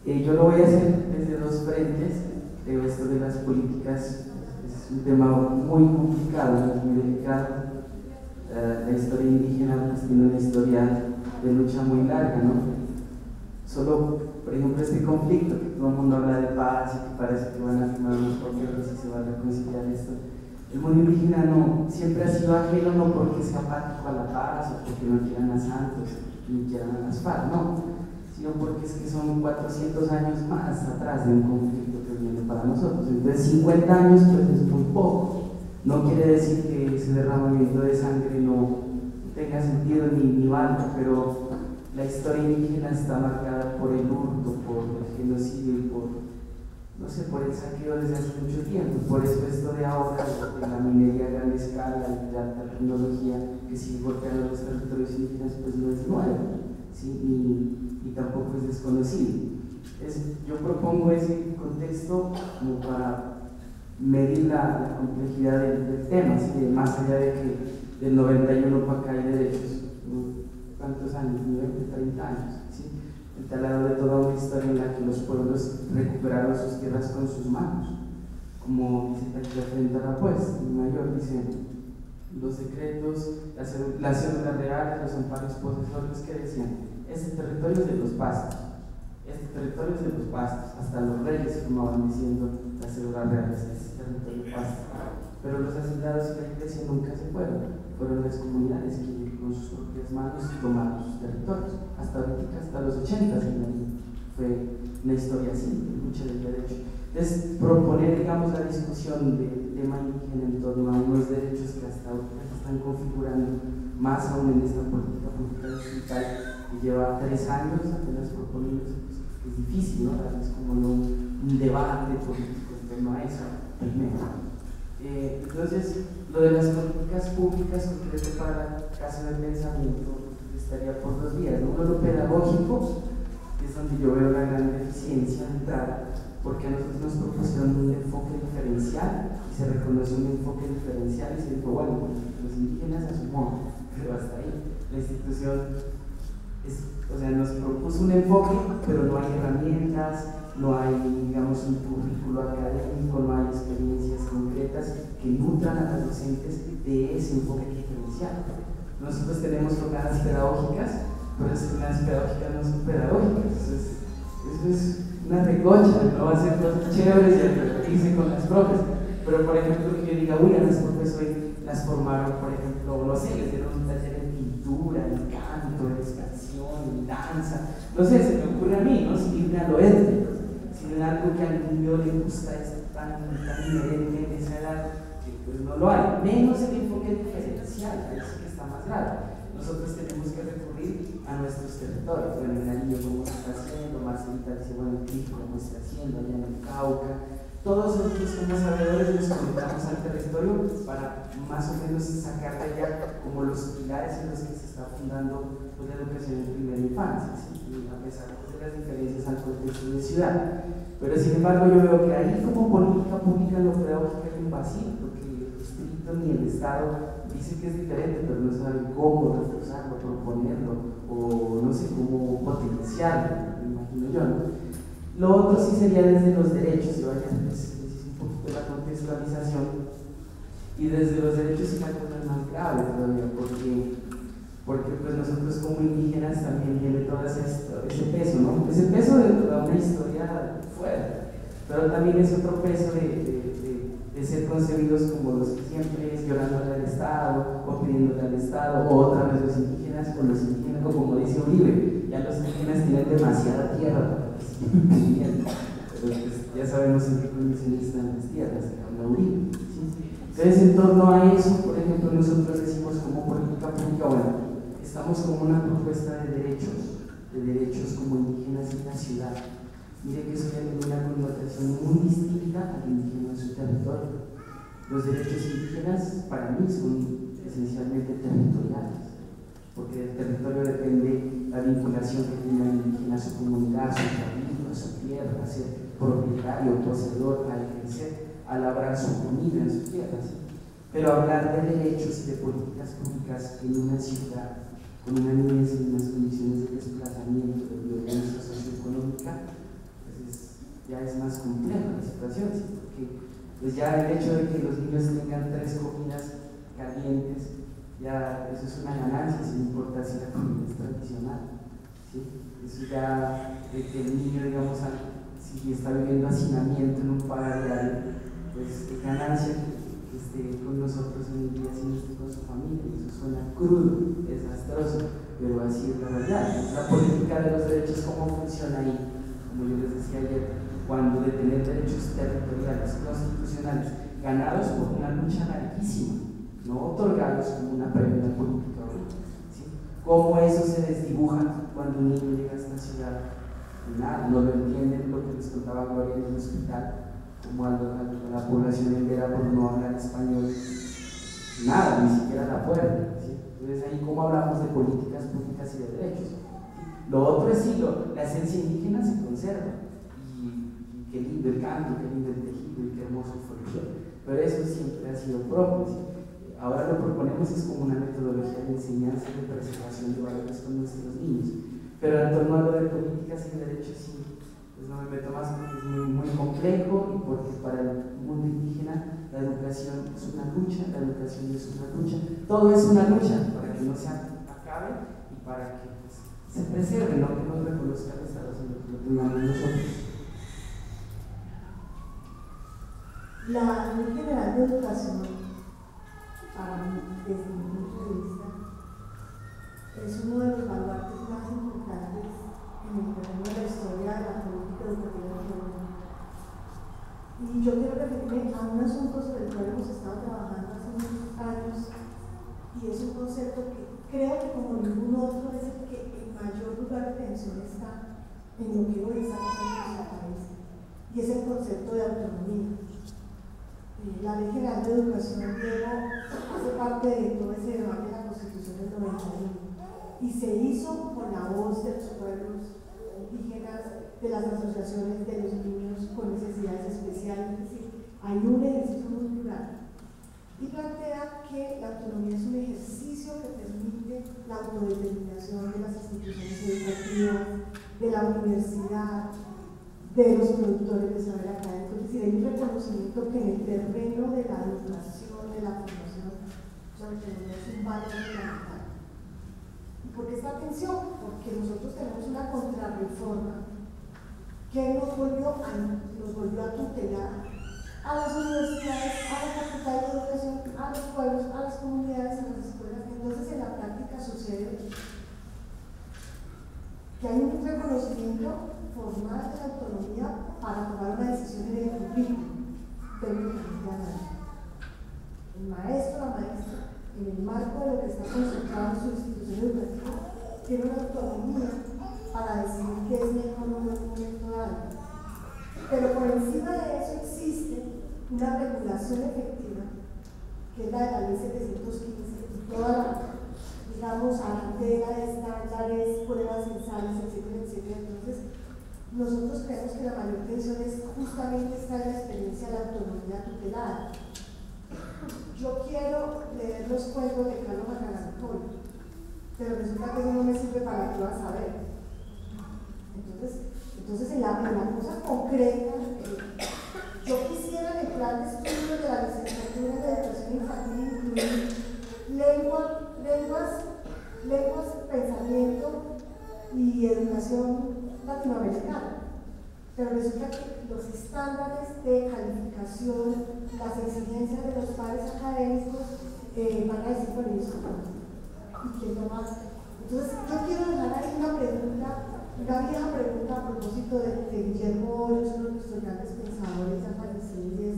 Yo lo voy a hacer desde dos frentes. Esto de las políticas es un tema muy complicado, muy delicado. La historia indígena pues, tiene una historia de lucha muy larga, ¿no? Solo, por ejemplo, este conflicto, que todo el mundo habla de paz y que parece que van a firmar unos acuerdos y se va a reconciliar esto. El mundo indígena no, siempre ha sido ajeno, no porque sea apático a la paz o porque no quieran a Santos ni quieran a las FARC, no, sino porque es que son 400 años más atrás de un conflicto que viene para nosotros. Entonces 50 años pues es muy poco. No quiere decir que ese derramamiento de sangre no tenga sentido ni valga, pero la historia indígena está marcada por el hurto, por el genocidio y por, no sé, por el saqueo desde hace mucho tiempo. Por eso esto de ahora, de la minería a gran escala, de alta tecnología que sigue golpeando los territorios indígenas, pues no es nuevo, ¿sí? y tampoco es desconocido. Yo propongo ese contexto como para medir la complejidad del tema, ¿sí? Más allá de que del 91 para acá hay derechos. ¿Cuántos años? 20, 30 años, ¿sí? El taladro de toda una historia en la que los pueblos recuperaron sus tierras con sus manos, como dice aquí frente a la pues, en Mayor dice los decretos, las cédulas reales, los amparos posesorios que decían, este territorio es de los pastos, este territorio es de los pastos, hasta los reyes firmaban diciendo las cédulas reales, este territorio pasto, pero los hacendados y la iglesia nunca se fueron las comunidades que con sus propias manos tomaron sus territorios, hasta ahorita, hasta los 80 fue una historia así, de lucha del derecho. Entonces, proponer, digamos, la discusión del tema indígena en torno a unos derechos que hasta ahora se están configurando, más aún en esta política pública digital que lleva 3 años apenas proponiéndose, pues, es difícil, ¿no? Es como un debate político en torno a eso, primero. Entonces, lo de las políticas públicas, concreto para la casa del pensamiento, estaría por 2 vías, ¿no? Uno, lo pedagógico, que es donde yo veo la gran deficiencia de entrada, porque a nosotros nos propusieron un enfoque diferencial y se reconoce un enfoque diferencial y se dijo, bueno, los indígenas a su modo, pero hasta ahí la institución o sea, nos propuso un enfoque, pero no hay herramientas, no hay, digamos, un currículo académico, no hay experiencias concretas que nutran a los docentes de ese enfoque diferencial. Nosotros tenemos jornadas pedagógicas, pero esas jornadas pedagógicas no son pedagógicas, eso es una recocha, no va a ser cosas chéveres y divertirse con las profes, pero por ejemplo que yo diga, uy, a las profes hoy las formaron, por ejemplo, no sé, les dieron un taller en pintura, en canto, en expresión, en danza, no sé, se me ocurre a mí, ¿no? Sin irme a lo étnico, sino en algo que al niño le gusta, es tan inherente en esa edad, que pues no lo hay, menos el enfoque diferencial, eso que está más grave. Nosotros tenemos que recurrir a nuestros territorios. Bueno, en el niño cómo se está haciendo, Marcelita dice, bueno, el Cristo cómo se está haciendo, allá en el Cauca. Todos nosotros como sabedores nos conectamos al territorio para más o menos sacar de allá como los pilares en los que se está fundando pues, la educación en primera infancia, ¿sí? A pesar de las diferencias al contexto de ciudad. Pero sin embargo yo veo que ahí como política pública lo pedagógico es un vacío, porque el distrito ni el Estado dice que es diferente, pero no sabe cómo reforzarlo, proponerlo, o no sé cómo potenciarlo, me imagino yo, ¿no? Lo otro sí sería desde los derechos, y vaya, es un poquito la contextualización, y desde los derechos sí la cosa es más grave todavía, porque pues nosotros como indígenas también viene todo ese peso, ¿no? Ese peso de toda una historia fuerte, pero también es otro peso de ser concebidos como los que siempre es llorándole al Estado o pidiéndole al Estado, o otra vez los indígenas, o como dice Uribe, ya los indígenas tienen demasiada tierra, pero pues ya sabemos en qué condiciones están las tierras, que habla Uribe, ¿sí? Entonces, en torno a eso, por ejemplo, nosotros decimos como política pública, bueno, estamos como una propuesta de derechos como indígenas en la ciudad. Mire que eso tiene una connotación muy distinta al indígena en su territorio. Los derechos indígenas para mí son esencialmente territoriales, porque del territorio depende la vinculación que tiene el indígena a su comunidad, a su familia, a su tierra, a ser propietario, poseedor, a ejercer, a labrar su comida en su tierra. ¿Sí? Pero hablar de derechos y de políticas públicas en una ciudad, con una niñez en unas condiciones de desplazamiento, de violencia socioeconómica, ya es más compleja la situación, ¿sí? Porque pues ya el hecho de que los niños tengan 3 comidas calientes, ya eso es una ganancia, sin importar si la comida es tradicional, ¿sí? Eso ya, de que el niño, digamos, si está viviendo hacinamiento en un pagar diario, pues es ganancia que esté con nosotros en el día sin estar con su familia. Eso suena crudo, desastroso, pero así es la realidad. La política de los derechos, ¿cómo funciona ahí? Como yo les decía ayer, cuando de tener derechos territoriales, constitucionales, ganados por una lucha larguísima, no otorgados como una premia política, ¿sí? ¿Cómo eso se desdibuja cuando un niño llega a esta ciudad? Nada, no lo entienden, lo que les contaba Gloria en el hospital, como a la población entera por no hablar español, nada, ni siquiera la puerta, ¿sí? Entonces ahí cómo hablamos de políticas públicas y de derechos, ¿sí? Lo otro es sí, la esencia indígena se conserva, y qué lindo el canto, qué lindo el tejido, y qué hermoso el folclore, pero eso siempre ha sido propio, ¿sí? Ahora lo proponemos es como una metodología de enseñanza y de preservación de valores con nuestros niños, pero en torno a lo de políticas y derechos sí, pues no me meto más porque es muy, muy complejo, y porque para el mundo indígena la educación es una lucha, la educación es una lucha, todo es una lucha para que no se acabe y para que pues, se preserve, no que nos reconozca el Estado, sino que lo tengamos nosotros. La Ley General de Educación, para mí, desde mi punto de vista, es uno de los baluartes más importantes en el terreno de la historia de la política educativa en Colombia. Y yo quiero referirme a un asunto sobre el cual hemos estado trabajando hace unos años, y es un concepto que creo que como ningún otro es el que en mayor lugar de atención está en lo que hoy está pasando en nuestro país, y es el concepto de autonomía. La Ley General de Educación, Diego, hace parte de todo ese debate de la Constitución del 91 y se hizo con la voz de los pueblos indígenas, de las asociaciones de los niños con necesidades especiales, es decir, hay un ejercicio muy plural y plantea que la autonomía es un ejercicio que permite la autodeterminación de las instituciones educativas, de la universidad, de los productores de saber académico, es decir, hay un reconocimiento que en el terreno de la educación, de la formación, la autonomía es un valor fundamental. ¿Y por qué esta atención? Porque nosotros tenemos una contrarreforma que nos volvió a tutelar a las universidades, a la facultad de educación, a los pueblos, a las comunidades, a las escuelas. Entonces, en la práctica sucede que hay un reconocimiento formal de la autonomía para tomar una decisión en el currículum, el maestro, la maestra, en el marco de lo que está concentrado en su institución educativa, tiene una autonomía para decidir qué es mejor o no en un momento dado. Pero por encima de eso existe una regulación efectiva, que es la de la Ley 715, y toda la, digamos, arandela de estándares, pruebas censales, etcétera, etcétera. Entonces, nosotros creemos que la mayor tensión es justamente esta en la experiencia de la autonomía tutelada. Yo quiero leer los cuentos de Carlos Macalantoy, pero resulta que eso no me sirve para que lo vas a ver. Entonces en la cosa concreta, yo quisiera en el plan de estudios de la licenciatura de educación infantil incluir lenguas, pensamiento y educación latinoamericana. Pero resulta que los estándares de calificación, las exigencias de los pares académicos van a decir, bueno, eso ¿y quién lo más? Entonces, yo quiero dejar ahí una vieja pregunta a propósito de Guillermo Hoyos, uno de nuestros grandes pensadores ya fallecidos.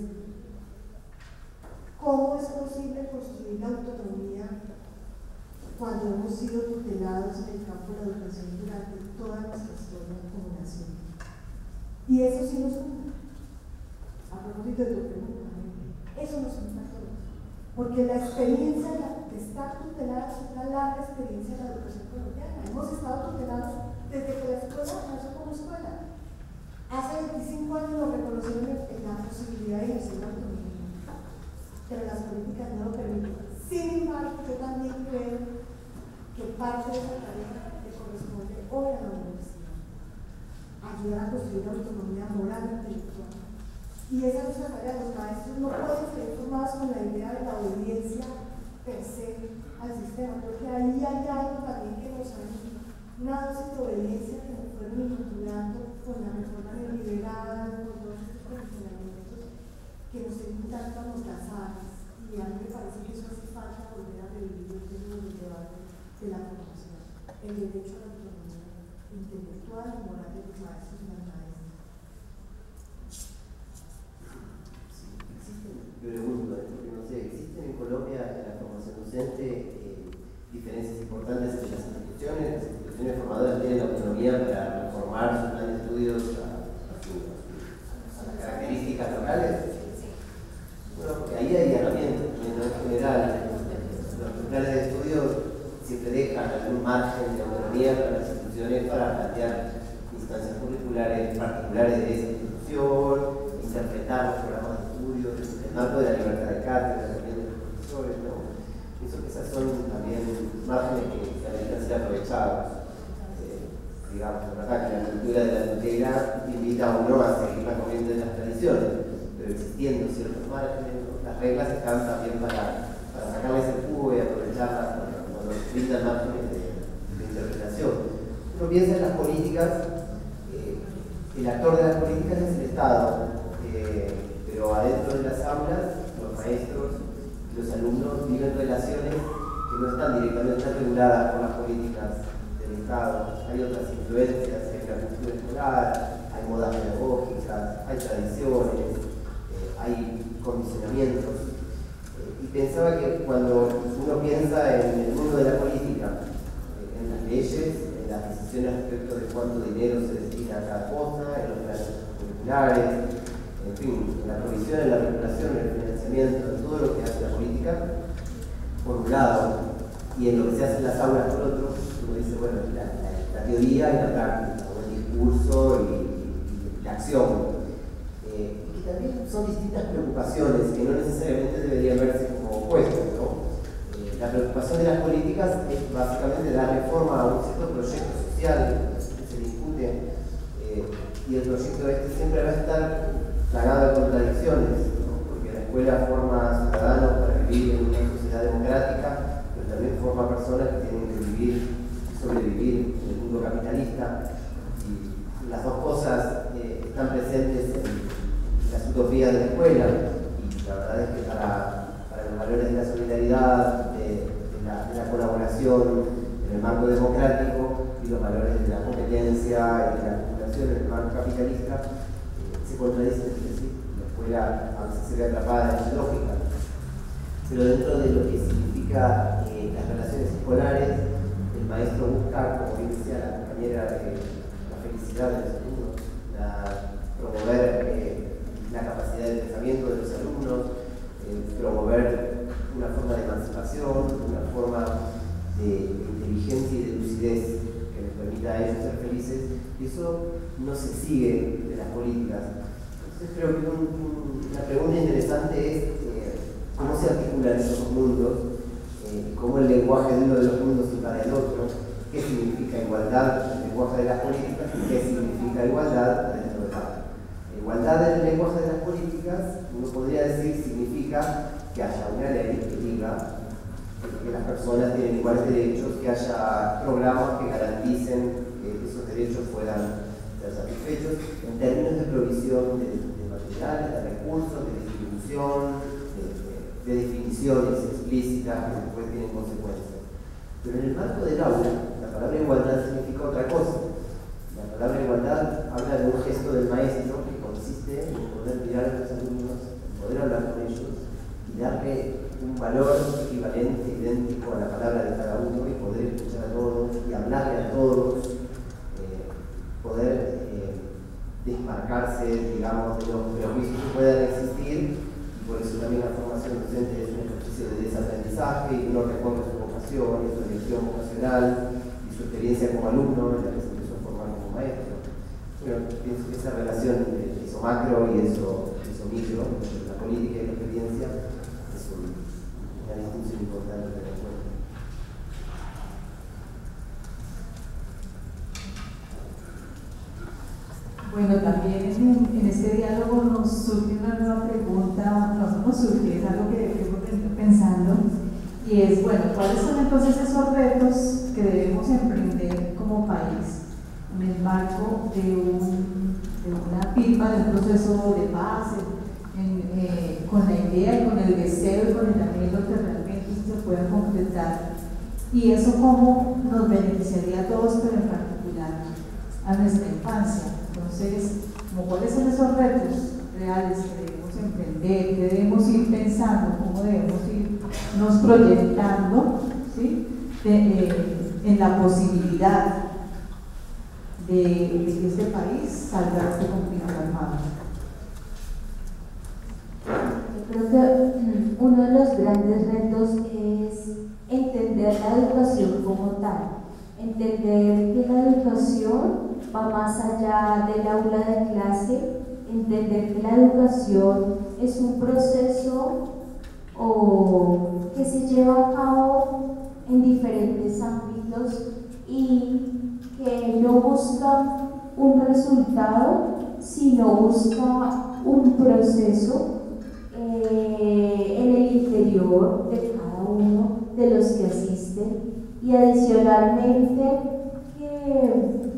¿Cómo es posible construir la autonomía cuando hemos sido tutelados en el campo de la educación durante toda nuestra historia como nación? Y eso sí nos junta. A propósito de tu pregunta, eso nos junta a todos. Porque la experiencia de estar tutelados es una larga experiencia de la educación colombiana. Hemos estado tutelados desde que la escuela nació como escuela. Hace 25 años nos reconocieron en la posibilidad de ejercer la autonomía, pero las políticas no lo permiten. Sin embargo, yo también creo que parte de esa tarea le corresponde hoy a la universidad. ayudar a construir la autonomía moral e intelectual. Y esa es nuestra tarea. Los maestros no pueden ser formados con la idea de la obediencia per se al sistema, porque ahí hay algo también que nos han, una dosis de obediencia que nos fueron inculturando con la reforma neoliberal, con todos estos condicionamientos que nos tienen tanto amordazadas. Y a mí me parece que eso hace falta volver a revivir en términos del debate de la formación, el derecho a la autonomía intelectual y moral de los maestros y las maestras. Yo pregunto, porque no sé, ¿existen en Colombia en la formación docente diferencias importantes entre las instituciones? ¿Las instituciones formadoras tienen autonomía para reformar su plan de estudios a las características locales? Bueno, porque ahí hay herramientas, en general, los planes de estudio siempre dejan algún margen de autonomía para las instituciones para plantear instancias curriculares particulares de esa institución, interpretar los programas de estudio, el marco de la libertad de cátedra también de los profesores, ¿no? Pienso que esas son también márgenes que deberían ser aprovechados. Digamos, la verdad que la cultura de la tutela invita a uno a seguir la corriente de las tradiciones, pero existiendo ciertos márgenes, ¿no? Las reglas están también para sacarles el jugo y aprovecharlas cuando brindan márgenes de interpretación. Uno piensa en las políticas, el actor de las políticas es el Estado, pero adentro de las aulas los maestros y los alumnos viven relaciones que no están directamente reguladas por las políticas del Estado. Hay otras influencias, hay la cultura escolar, hay modas pedagógicas, hay tradiciones, hay condicionamientos. Y pensaba que cuando uno piensa en el mundo de la política, en las leyes, en las decisiones respecto de cuánto dinero se destina a cada cosa, en los planes curriculares, en fin, en la provisión, en la regulación, en el financiamiento, en todo lo que hace la política, por un lado, y en lo que se hace en las aulas por otro, uno dice, bueno, la teoría y la práctica, o el discurso y la acción. Y también son distintas preocupaciones que no necesariamente deberían verse como opuestas, ¿no? La preocupación de las políticas es básicamente dar reforma a un cierto proyecto social que se discute, y el proyecto este siempre va a estar plagado de contradicciones, ¿no? Porque la escuela forma ciudadanos para vivir en una sociedad democrática, pero también forma personas que tienen que vivir y sobrevivir en el mundo capitalista, y las dos cosas están presentes en las utopías de la escuela, y la verdad es que para los valores de la solidaridad, de la colaboración en el marco democrático y los valores de la competencia y de la acumulación en el marco capitalista, se contradicen entre sí. La escuela a veces se ve atrapada en su lógica, pero dentro de lo que significa las relaciones escolares, el maestro busca, como bien decía la compañera, la felicidad de los alumnos, promover la capacidad de pensamiento de los alumnos, promover una forma de emancipación, una forma de inteligencia y de lucidez que les permita a ellos ser felices, y eso no se sigue de las políticas. Entonces creo que una pregunta interesante es cómo se articulan esos dos mundos, cómo el lenguaje de uno de los mundos y para el otro, qué significa igualdad en el lenguaje de las políticas y qué significa igualdad dentro de la igualdad en el lenguaje de las políticas. Uno podría decir significa que haya una ley que diga que las personas tienen iguales derechos, que haya programas que garanticen que esos derechos puedan ser satisfechos en términos de provisión de materiales, de recursos, de distribución, de definiciones explícitas que después tienen consecuencias. Pero en el marco del aula, la palabra igualdad significa otra cosa. La palabra igualdad habla de un gesto del maestro que consiste en poder mirar a los alumnos, poder hablar con ellos y darle un valor equivalente, idéntico a la palabra de cada uno, y poder escuchar a todos y hablarle a todos, poder desmarcarse, digamos, de los prejuicios que puedan existir. Y por eso también la formación docente es un ejercicio de desaprendizaje, y uno recorre su vocación, su elección vocacional y su experiencia como alumno, en la que se empezó a formar como maestro. Bueno, pienso que esa relación entre eso macro y eso micro, entre la política y la experiencia, es una distinción importante de la escuela. Bueno, también en este diálogo nos surge una nueva pregunta, no nos surge, es algo que hemos venido pensando, y es, bueno, ¿cuáles son entonces esos retos que debemos emprender como país en el marco de una firma, de un proceso de paz, con la idea y con el deseo y con el anhelo que realmente se pueda concretar? Y eso cómo nos beneficiaría a todos, pero en particular a nuestra infancia. Entonces, ¿cuáles son esos retos reales que debemos emprender, que debemos ir pensando, cómo debemos irnos proyectando, ¿sí? En la posibilidad de que este país salga de este conflicto armado? Yo creo que uno de los grandes retos es entender la educación como tal, entender que la educación va más allá del aula de clase, entender que la educación es un proceso que se lleva a cabo en diferentes ámbitos y que no busca un resultado, sino busca un proceso en el interior de cada uno de los que asisten, y adicionalmente que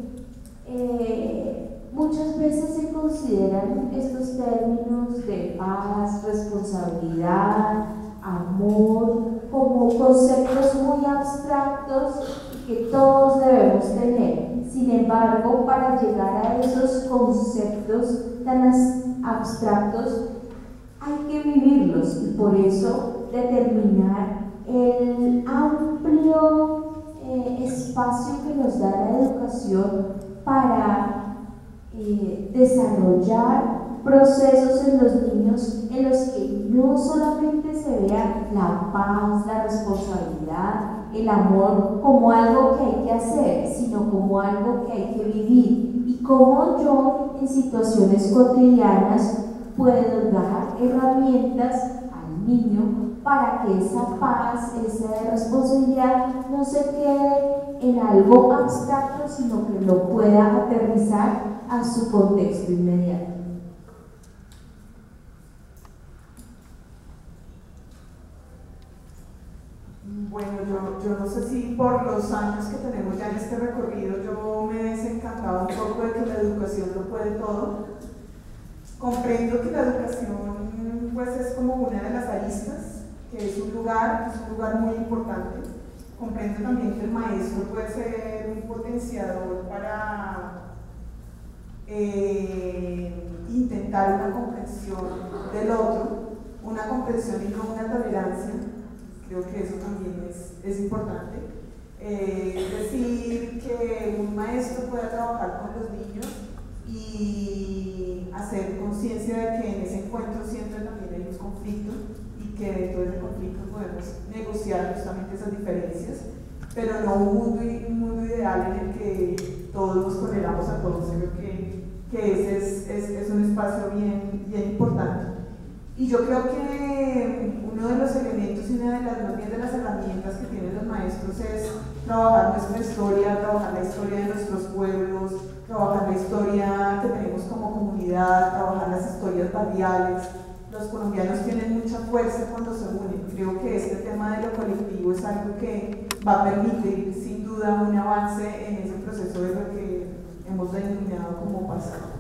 muchas veces se consideran estos términos de paz, responsabilidad, amor como conceptos muy abstractos y que todos debemos tener. Sin embargo, para llegar a esos conceptos tan abstractos hay que vivirlos, y por eso determinar el amplio espacio que nos da la educación para desarrollar procesos en los niños en los que no solamente se vea la paz, la responsabilidad, el amor como algo que hay que hacer, sino como algo que hay que vivir, y cómo yo en situaciones cotidianas puedo dar herramientas al niño para que esa paz, esa responsabilidad no se quede en algo abstracto, sino que lo pueda aterrizar a su contexto inmediato. Bueno, yo no sé si por los años que tenemos ya en este recorrido yo me he desencantado un poco de que la educación lo puede todo. Comprendo que la educación pues es como una de las aristas, que es un lugar muy importante. Comprendo también que el maestro puede ser un potenciador para intentar una comprensión del otro, una comprensión y no una tolerancia. Creo que eso también es importante. Decir que un maestro pueda trabajar con los niños y hacer conciencia de que en ese encuentro siempre también hay un conflicto, y que dentro de ese conflicto podemos negociar justamente esas diferencias, pero no un mundo ideal en el que todos nos toleramos a todos. Creo que ese es un espacio bien importante. Y yo creo que uno de los elementos y una de las herramientas que tienen los maestros es trabajar nuestra historia, trabajar la historia de nuestros pueblos, trabajar la historia que tenemos como comunidad, trabajar las historias barriales. Los colombianos tienen mucha fuerza cuando se unen. Creo que este tema de lo colectivo es algo que va a permitir sin duda un avance en ese proceso de lo que hemos denominado como pasado.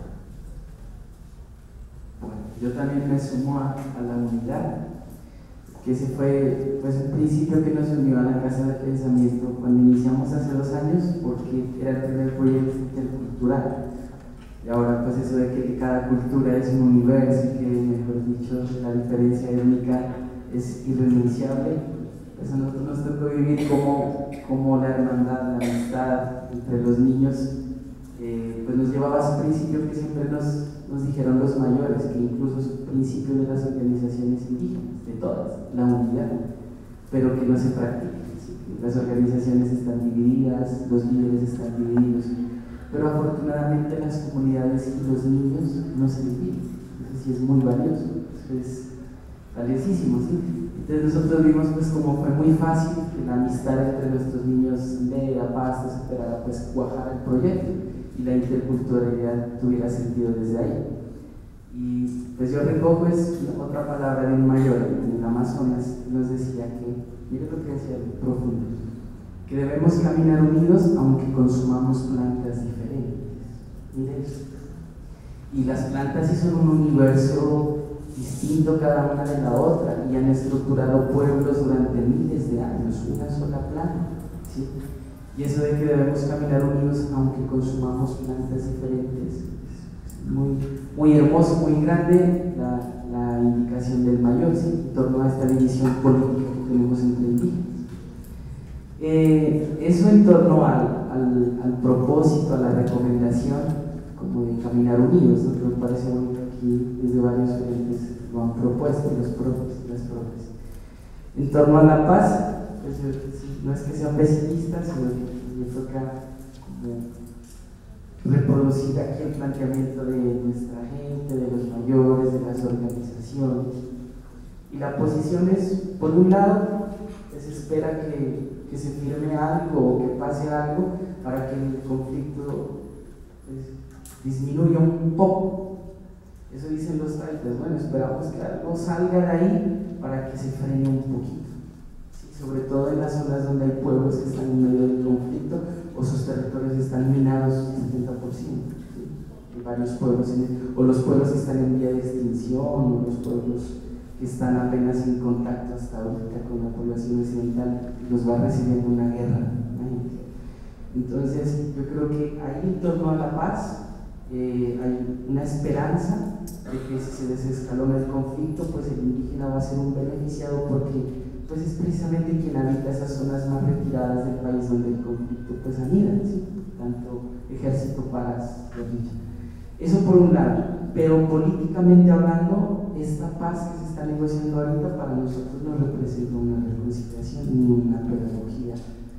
Bueno, yo también me sumo a la unidad, que ese fue pues un principio que nos unió a la Casa de Pensamiento cuando iniciamos hace 2 años, porque era el primer proyecto intercultural. Y ahora pues eso de que cada cultura es un universo y que, mejor dicho, la diferencia étnica es irrenunciable, pues a nosotros nos tocó vivir como la hermandad, la amistad entre los niños, pues nos llevaba a ese principio que siempre nos dijeron los mayores, que incluso es un principio de las organizaciones indígenas, de todas, la unidad, pero que no se practica. Las organizaciones están divididas, los líderes están divididos, pero afortunadamente las comunidades y los niños no se dividen. Eso sí es muy valioso, eso es valiosísimo, ¿sí? Entonces nosotros vimos pues como fue muy fácil que la amistad entre nuestros niños de La Paz se superara, pues cuajar el proyecto, y la interculturalidad tuviera sentido desde ahí. Y pues yo recojo otra palabra de un mayor en el Amazonas, que nos decía que, mire lo que decía el profundo, que debemos caminar unidos aunque consumamos plantas diferentes. Mire eso. Y las plantas sí son un universo distinto cada una de la otra y han estructurado pueblos durante miles de años, una sola planta, ¿sí? Y eso de que debemos caminar unidos aunque consumamos plantas diferentes es muy hermoso, muy grande la indicación del mayor, ¿sí? En torno a esta división política que tenemos entre indígenas. Eso en torno al propósito, a la recomendación como de caminar unidos, ¿no? Que me parece bonito aquí desde varios frentes lo han propuesto los profes y las profes. En torno a la paz, pues, no es que sean pesimistas, sino que me toca como reproducir aquí el planteamiento de nuestra gente, de los mayores, de las organizaciones. Y la posición es, por un lado, se espera que se firme algo o que pase algo para que el conflicto pues, disminuya un poco. Eso dicen los taitas. Bueno, esperamos que algo salga de ahí para que se frene un poquito, ¿sí? Sobre todo en las zonas donde hay pueblos que están en medio del conflicto o sus territorios están minados 70%, ¿sí? Hay varios pueblos, o los pueblos que están en vía de extinción, o los pueblos que están apenas en contacto hasta ahorita con la población occidental, los va recibiendo una guerra, ¿no? Entonces yo creo que ahí en torno a la paz hay una esperanza de que si se desescalona el conflicto, pues el indígena va a ser un beneficiado porque pues es precisamente quien habita esas zonas más retiradas del país donde el conflicto pues anida, ¿sí? Tanto ejército, paras, guerrilla. Eso por un lado, pero políticamente hablando, esta paz que se está negociando ahorita para nosotros no representa una reconciliación ni una pedagogía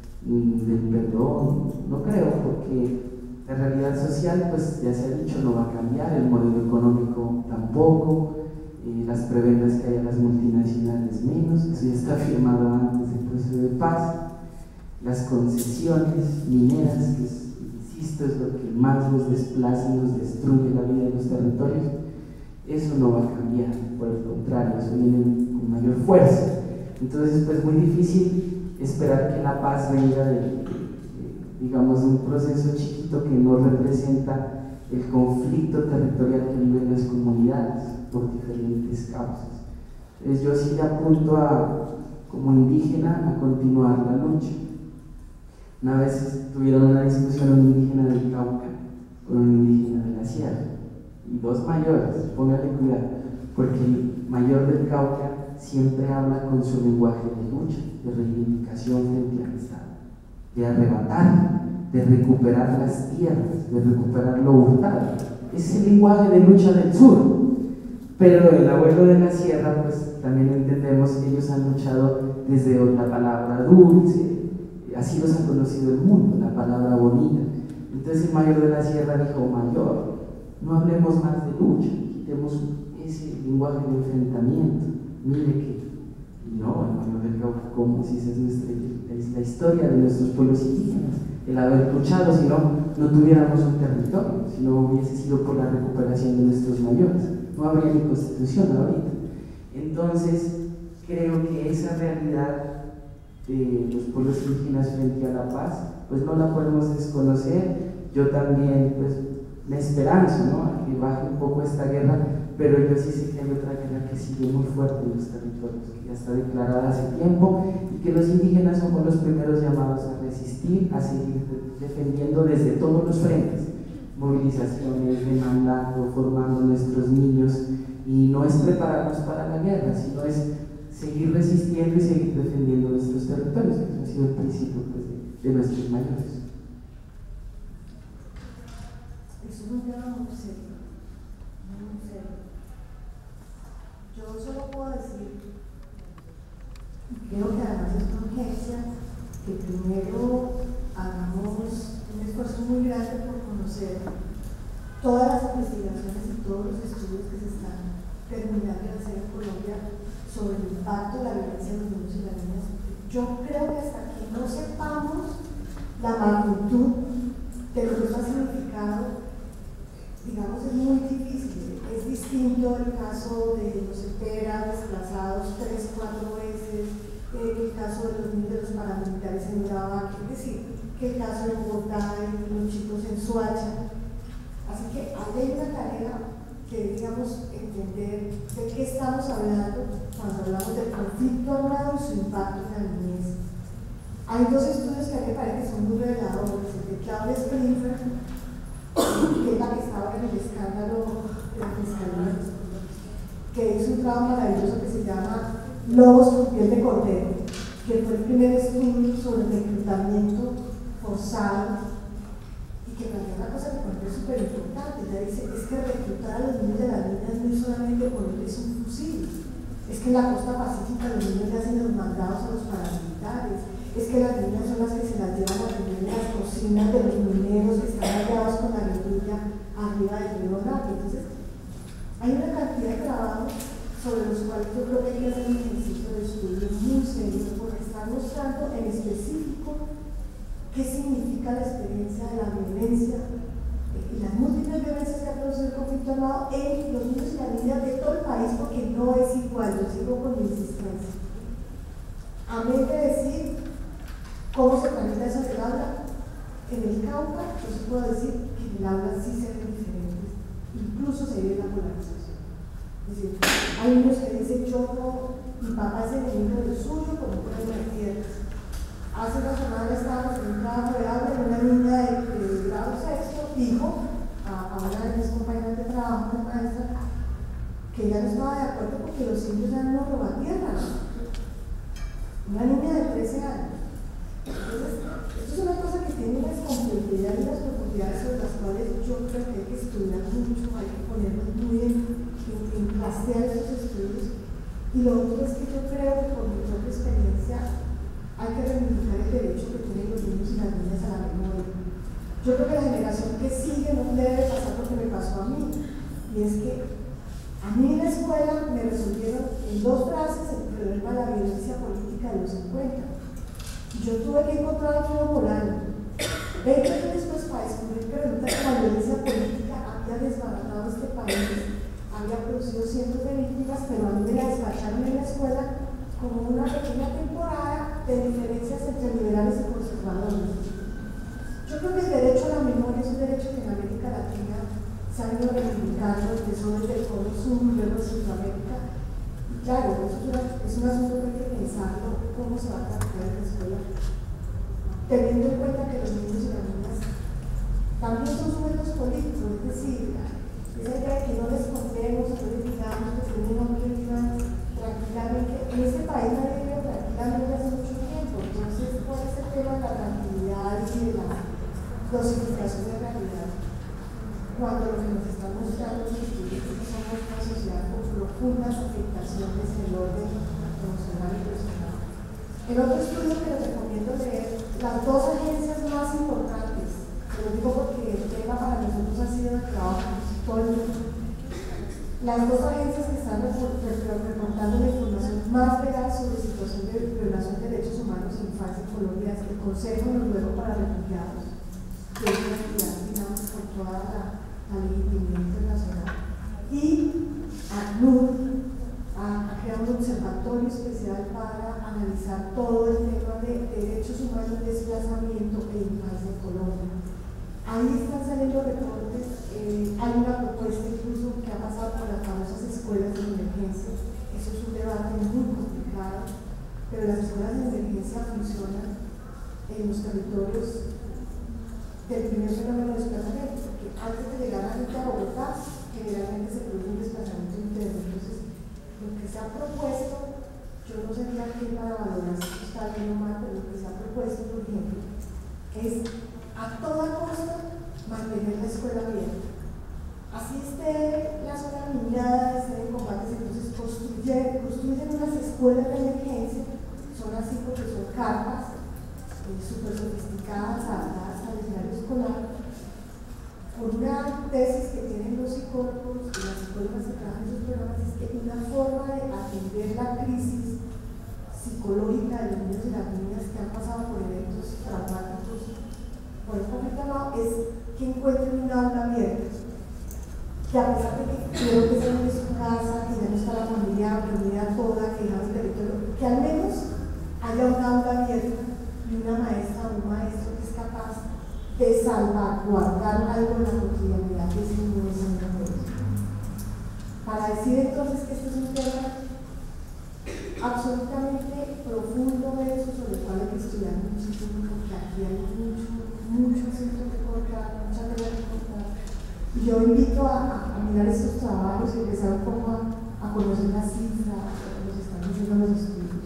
del perdón, no creo, porque la realidad social, pues ya se ha dicho, no va a cambiar, el modelo económico tampoco, las prebendas que hay a las multinacionales menos, eso ya está firmado antes del proceso de paz, las concesiones mineras, que insisto es lo que más nos desplaza y nos destruye la vida de los territorios, eso no va a cambiar, por el contrario, eso viene con mayor fuerza. Entonces pues muy difícil esperar que la paz venga digamos, de un proceso chiquito que no representa el conflicto territorial que viven las comunidades por diferentes causas. Entonces yo sí apunto como indígena a continuar la lucha. Una vez tuvieron una discusión un indígena del Cauca con un indígena de la Sierra, y dos mayores, póngale cuidado, porque el mayor del Cauca siempre habla con su lenguaje de lucha, de reivindicación frente al Estado, de arrebatar, de recuperar las tierras, de recuperar lo hurtado. Ese es el lenguaje de lucha del sur. Pero el abuelo de la sierra, pues también entendemos que ellos han luchado desde la palabra dulce, así los ha conocido el mundo, la palabra bonita. Entonces el mayor de la sierra dijo: mayor, no hablemos más de lucha, quitemos ese lenguaje de enfrentamiento. Mire que no, el mayor del Cauca, como si esa es la historia de nuestros pueblos indígenas, el haber luchado, si no tuviéramos un territorio, si no hubiese sido por la recuperación de nuestros mayores, no habría ni constitución ahorita. Entonces creo que esa realidad de los pueblos indígenas frente a la paz, pues no la podemos desconocer. Yo también pues me esperanzo, ¿no?, a que baje un poco esta guerra, pero yo sí sé que hay otra guerra que sigue muy fuerte en los territorios, que ya está declarada hace tiempo, y que los indígenas somos los primeros llamados a resistir, a seguir defendiendo desde todos los frentes, movilizaciones, demandando, formando nuestros niños, y no es prepararnos para la guerra, sino es seguir resistiendo y seguir defendiendo nuestros territorios, que eso ha sido el principio pues, de nuestros mayores. Eso es un tema muy serio, muy serio. Yo solo puedo decir, y creo que además es una urgencia, que primero hagamos un esfuerzo muy grande por conocer todas las investigaciones y todos los estudios que se están terminando de hacer en Colombia sobre el impacto de la violencia de los niños y las niñas. Yo creo que hasta que no sepamos la magnitud de lo que esto ha significado distinto el caso de los EPERA desplazados 3-4 veces, el caso de los niños de los paramilitares en Urabá, es decir, que el caso de Bogotá y los chicos en Soacha. Así que hay una tarea que deberíamos entender de qué estamos hablando cuando hablamos del conflicto armado y su impacto en la niñez. Hay dos estudios que a mí me parece que son muy reveladores, el de Claudia Springfield, que es la que estaba en el escándalo de la fiscalía, que hizo un trabajo maravilloso que se llama Lobos con piel de cordero, que fue el primer estudio sobre el reclutamiento forzado y que plantea una cosa que me parece súper importante. Ella dice, es que reclutar a los niños y a las niñas no es solamente ponerles un fusil, es que en la costa pacífica los niños le hacen los mandados a los paramilitares, es que las niñas son las que se las llevan a tener en las cocinas de los mineros que están aliados con la guerrilla arriba del río Napo. Entonces, hay una cantidad de trabajos sobre los cuales yo creo que hay que hacer un ejercicio de estudio muy serio, porque están mostrando en específico qué significa la experiencia de la violencia y las múltiples violencias que ha producido el conflicto armado en los niños y las niñas de todo el país, porque no es igual, lo sigo con mi insistencia. Amén de decir cómo se tramita eso en el aula. En el Cauca, yo sí puedo decir que en el aula sí se ven diferentes, incluso se ve la polarización. Es decir, hay niños que dicen, yo no, mi papá es enemigo del suyo, como por ejemplo de tierras. Hace una semana estábamos en un trabajo de aula y una niña de grado sexto dijo a una de mis compañeras de trabajo, una maestra, que ella no estaba de acuerdo porque los indios eran unos robatierras. Una niña de 13 años. Entonces, esto es una cosa que tiene unas complejidades y unas profundidades sobre las cuales yo creo que hay que estudiar mucho, hay que ponernos muy en plastear esos estudios. Y lo otro es que yo creo que por mi propia experiencia hay que reivindicar el derecho que tienen los niños y las niñas a la memoria. Yo creo que la generación que sigue no debe pasar lo que me pasó a mí, y es que a mí en la escuela me resolvieron en 2 frases el problema de la violencia política de los 50. Yo tuve que encontrar un nuevo moral. 20 años después, para descubrir que resulta que la violencia política había desbaratado este país, había producido cientos de víctimas, pero a mí me la despacharon en la escuela como una pequeña temporada de diferencias entre liberales y conservadores. Yo creo que el derecho a la memoria es un derecho que en América Latina se ha ido reivindicando, empezó desde el Cono Sur, luego en Centroamérica. Y claro, eso es un asunto que hay que pensarlo, cómo se va a tratar en la escuela, teniendo en cuenta que los niños y las niñas también son sujetos políticos, es decir, esa idea de que no les contemos, no les digamos que tenemos que vivir tranquilamente. En este país nadie vive tranquilamente hace mucho tiempo, entonces ¿cuál es el tema de la tranquilidad y de la dosificación de realidad? Cuando lo que nos están mostrando los estudios es que somos una sociedad con profundas afectaciones en el orden emocional y personal. El otro estudio que les recomiendo leer, las 2 agencias más importantes, te lo digo porque el tema para nosotros ha sido el trabajo todo el mundo. Las 2 agencias que están reportando la información más real sobre situación de violación de derechos humanos en infancia en Colombia es el Consejo Noruego para Refugiados, que es una entidad, digamos, con toda la legitimidad internacional, y ACNUR ha creado un observatorio especial para analizar todo el tema de derechos humanos, desplazamiento e infancia en Colombia. Ahí están saliendo reportes, hay una propuesta incluso que ha pasado por las famosas escuelas de emergencia. Eso es un debate muy complicado, pero las escuelas de emergencia funcionan en los territorios del primer fenómeno de desplazamiento, porque antes de llegar a Bogotá, generalmente se produce un desplazamiento interno. Entonces, lo que se ha propuesto, yo no sería quien para valorar si esto está bien o mal, pero lo que se ha propuesto, por ejemplo, es a toda costa mantener la escuela abierta. Así esté la zona minada, estén en combates, entonces construyen unas escuelas de emergencia, son así porque son carpas súper sofisticadas, adaptadas al escenario escolar, por una tesis que tienen los psicólogos y las psicólogas que trabajan en esos programas, es que una forma de atender la crisis psicológica de los niños y las niñas que han pasado por eventos traumáticos por el conflicto armado es que encuentren un aula abierta. que a pesar de que tuvieron que salir de su casa, que ya no está la familia reunida toda, que dejaron el territorio, que al menos haya un aula abierta y una maestra o un maestro que es capaz de salvaguardar algo en la cotidianidad de ese niño de ese colegio. Para decir entonces que este es un tema absolutamente profundo, denso, sobre el cual hay que estudiar muchísimo, porque aquí hay mucho asunto que cortar, mucha tela que cortar. Y yo invito a mirar estos trabajos y empezar un poco a conocer las cifras, lo que nos están diciendo los estudios.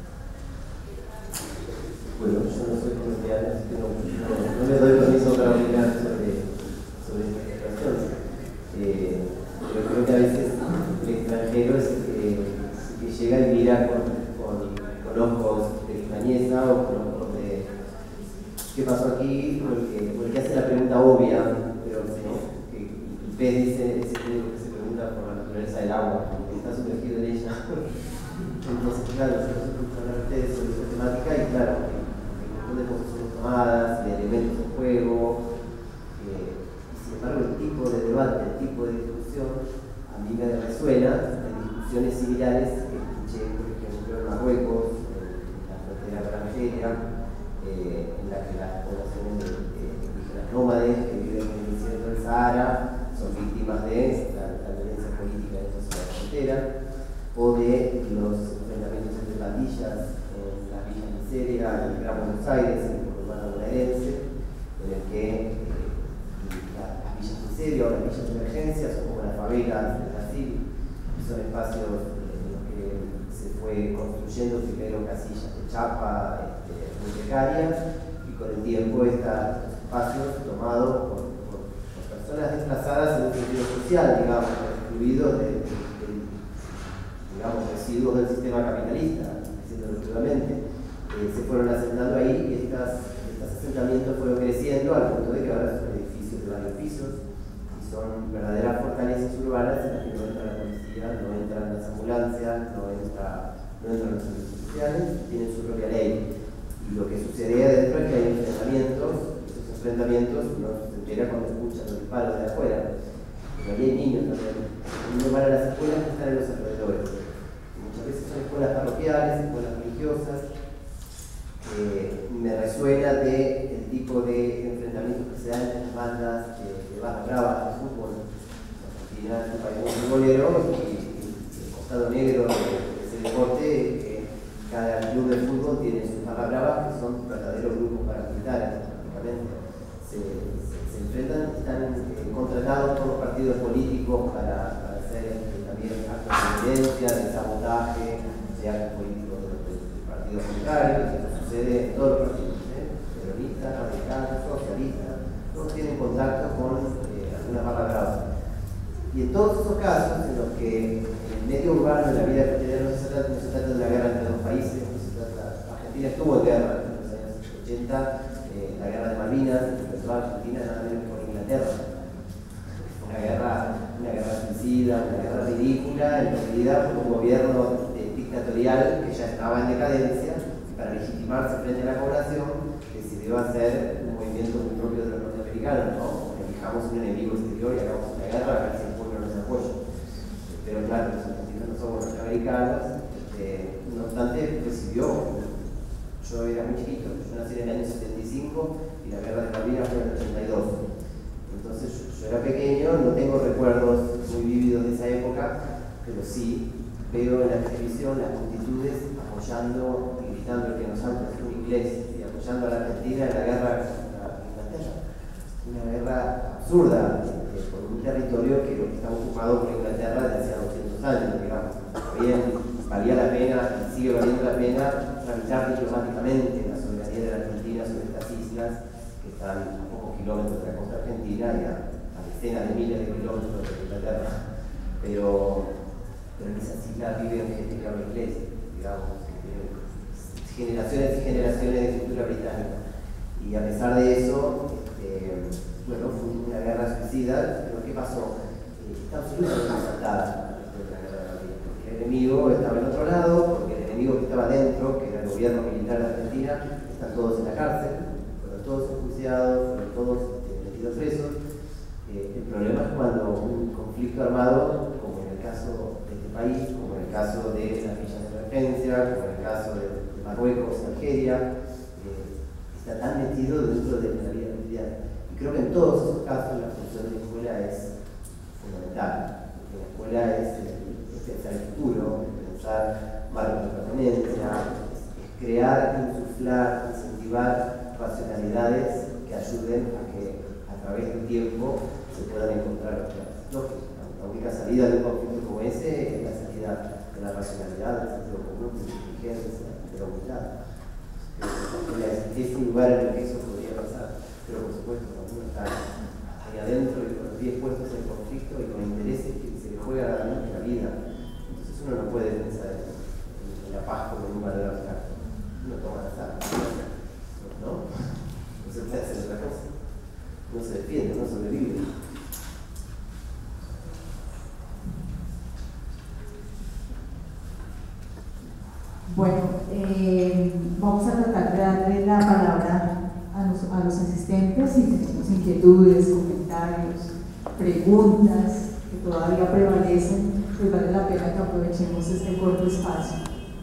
Bueno, yo no soy colombiano, así que no me doy permiso para opinar sobre esta situación. Pero creo que a veces el extranjero es que llega y mira con ojos de extrañeza o con ojos de ¿qué pasó aquí? Porque hace la pregunta obvia, pero ¿no? Que el pez dice, ese técnico que se pregunta por la naturaleza del agua, que está sumergido en ella. Entonces, claro, nosotros hablar ustedes sobre esa temática y claro, de posiciones tomadas, de elementos en juego, y sin embargo el tipo de debate, el tipo de discusión, a mí me resuena de discusiones similares que escuché, por ejemplo, en Marruecos, en la frontera con Argelia, en la que las poblaciones indígenas nómades que viven en el desierto del Sahara son víctimas de la violencia política dentro de la frontera, o de los enfrentamientos entre pandillas en la Villa Miseria, en el Gran Buenos Aires, en el conurbano bonaerense, en el que las villas miseria o las villas de emergencia son como las favelas de Brasil, son espacios en los que se fue construyendo primero casillas de chapa muy precarias, y con el tiempo estos espacios tomados por personas desplazadas en un sentido social, digamos, excluidos de residuos del sistema capitalista, diciéndolo crudamente, se fueron asentando ahí y estos asentamientos fueron creciendo al punto de que ahora son edificios de varios pisos y son verdaderas fortalezas urbanas en las que no entra la policía, no entran las ambulancias, no entran los servicios sociales, tienen su propia ley. Y lo que sucede adentro es que hay enfrentamientos, esos enfrentamientos uno se entera cuando escucha los disparos de afuera, pero ahí hay niños también. Los niños van a las escuelas que están en los alrededores. Muchas veces son escuelas parroquiales, escuelas religiosas. Me resuena del tipo de enfrentamientos que se dan entre las bandas de barras bravas de fútbol. Argentina es un país muy futbolero y el costado negro de ese deporte, cada club de fútbol tiene sus barras bravas que son verdaderos grupos paramilitares, prácticamente. Se enfrentan, están contratados por los partidos políticos para hacer también actos de violencia, de sabotaje, de actos políticos de partidos contrarios. Eso sucede en todos los partidos, peronistas, radicales, socialistas, todos tienen contacto con algunas barras bravas. Y en todos esos casos, en los que en el medio urbano de la vida cotidiana no se trata de una guerra entre dos países, Argentina estuvo en guerra en los años 80, la guerra de Malvinas, empezó Argentina nada menos que con Inglaterra. Una guerra suicida, una guerra ridícula, entendida por un gobierno dictatorial que ya estaba en decadencia, y para legitimarse frente a la población decidió hacer un movimiento muy propio de los norteamericanos, ¿no? Elijamos un enemigo exterior y hagamos una guerra a ver si el pueblo nos apoya. Pero claro, los argentinos no somos norteamericanos, no obstante recibió. Yo era muy chiquito, yo nací en el año 75 y la guerra de Malvinas fue en el 82. Entonces yo era pequeño, no tengo recuerdos muy vívidos de esa época, pero sí veo en la televisión las multitudes apoyando y gritando el que nos salta es un inglés y apoyando a la Argentina en la guerra contra Inglaterra. Una guerra absurda por un territorio que está ocupado por Inglaterra desde hace 200 años, digamos. Bien, valía la pena y sigue valiendo la pena tramitar diplomáticamente la soberanía de la Argentina sobre estas islas que están a pocos kilómetros de la costa argentina y a decenas de miles de kilómetros de Inglaterra. Pero en esas islas viven gente que habla inglés, digamos, generaciones y generaciones de cultura británica. Y a pesar de eso, bueno, fue una guerra suicida, pero ¿qué pasó? Está absolutamente saltada la guerra de Malvinas, porque el enemigo estaba en otro lado, porque el enemigo que estaba dentro, que era el gobierno militar de Argentina, están todos en la cárcel, fueron todos enjuiciados, fueron todos metidos presos. El problema es cuando un conflicto conflicto armado, como en el caso de este país, como en el caso de las villas de emergencia, como en el caso de Marruecos y Algeria, está tan metido dentro de la vida cotidiana. Y creo que en todos esos casos la función de la escuela es fundamental. Porque la escuela es pensar el futuro, es pensar marcos de pertenencia, es crear, insuflar, incentivar racionalidades que ayuden a que a través del tiempo se puedan encontrar otras lógicas. La única salida de un conflicto como ese es la salida de la racionalidad, del sentido común, de la inteligencia, de la humildad. Es un lugar en el que eso podría pasar, pero por supuesto cuando uno está ahí adentro y con los pies puestos en el conflicto y con intereses que se le juegan realmente la vida, entonces uno no puede pensar en la paz como en un valor abstracto. Uno toma las armas, ¿no? No se puede hacer otra cosa. No se defiende, no sobrevive. Bueno, vamos a tratar de darle la palabra a los asistentes. Si tenemos inquietudes, comentarios, preguntas que todavía prevalecen, pues vale la pena que aprovechemos este corto espacio.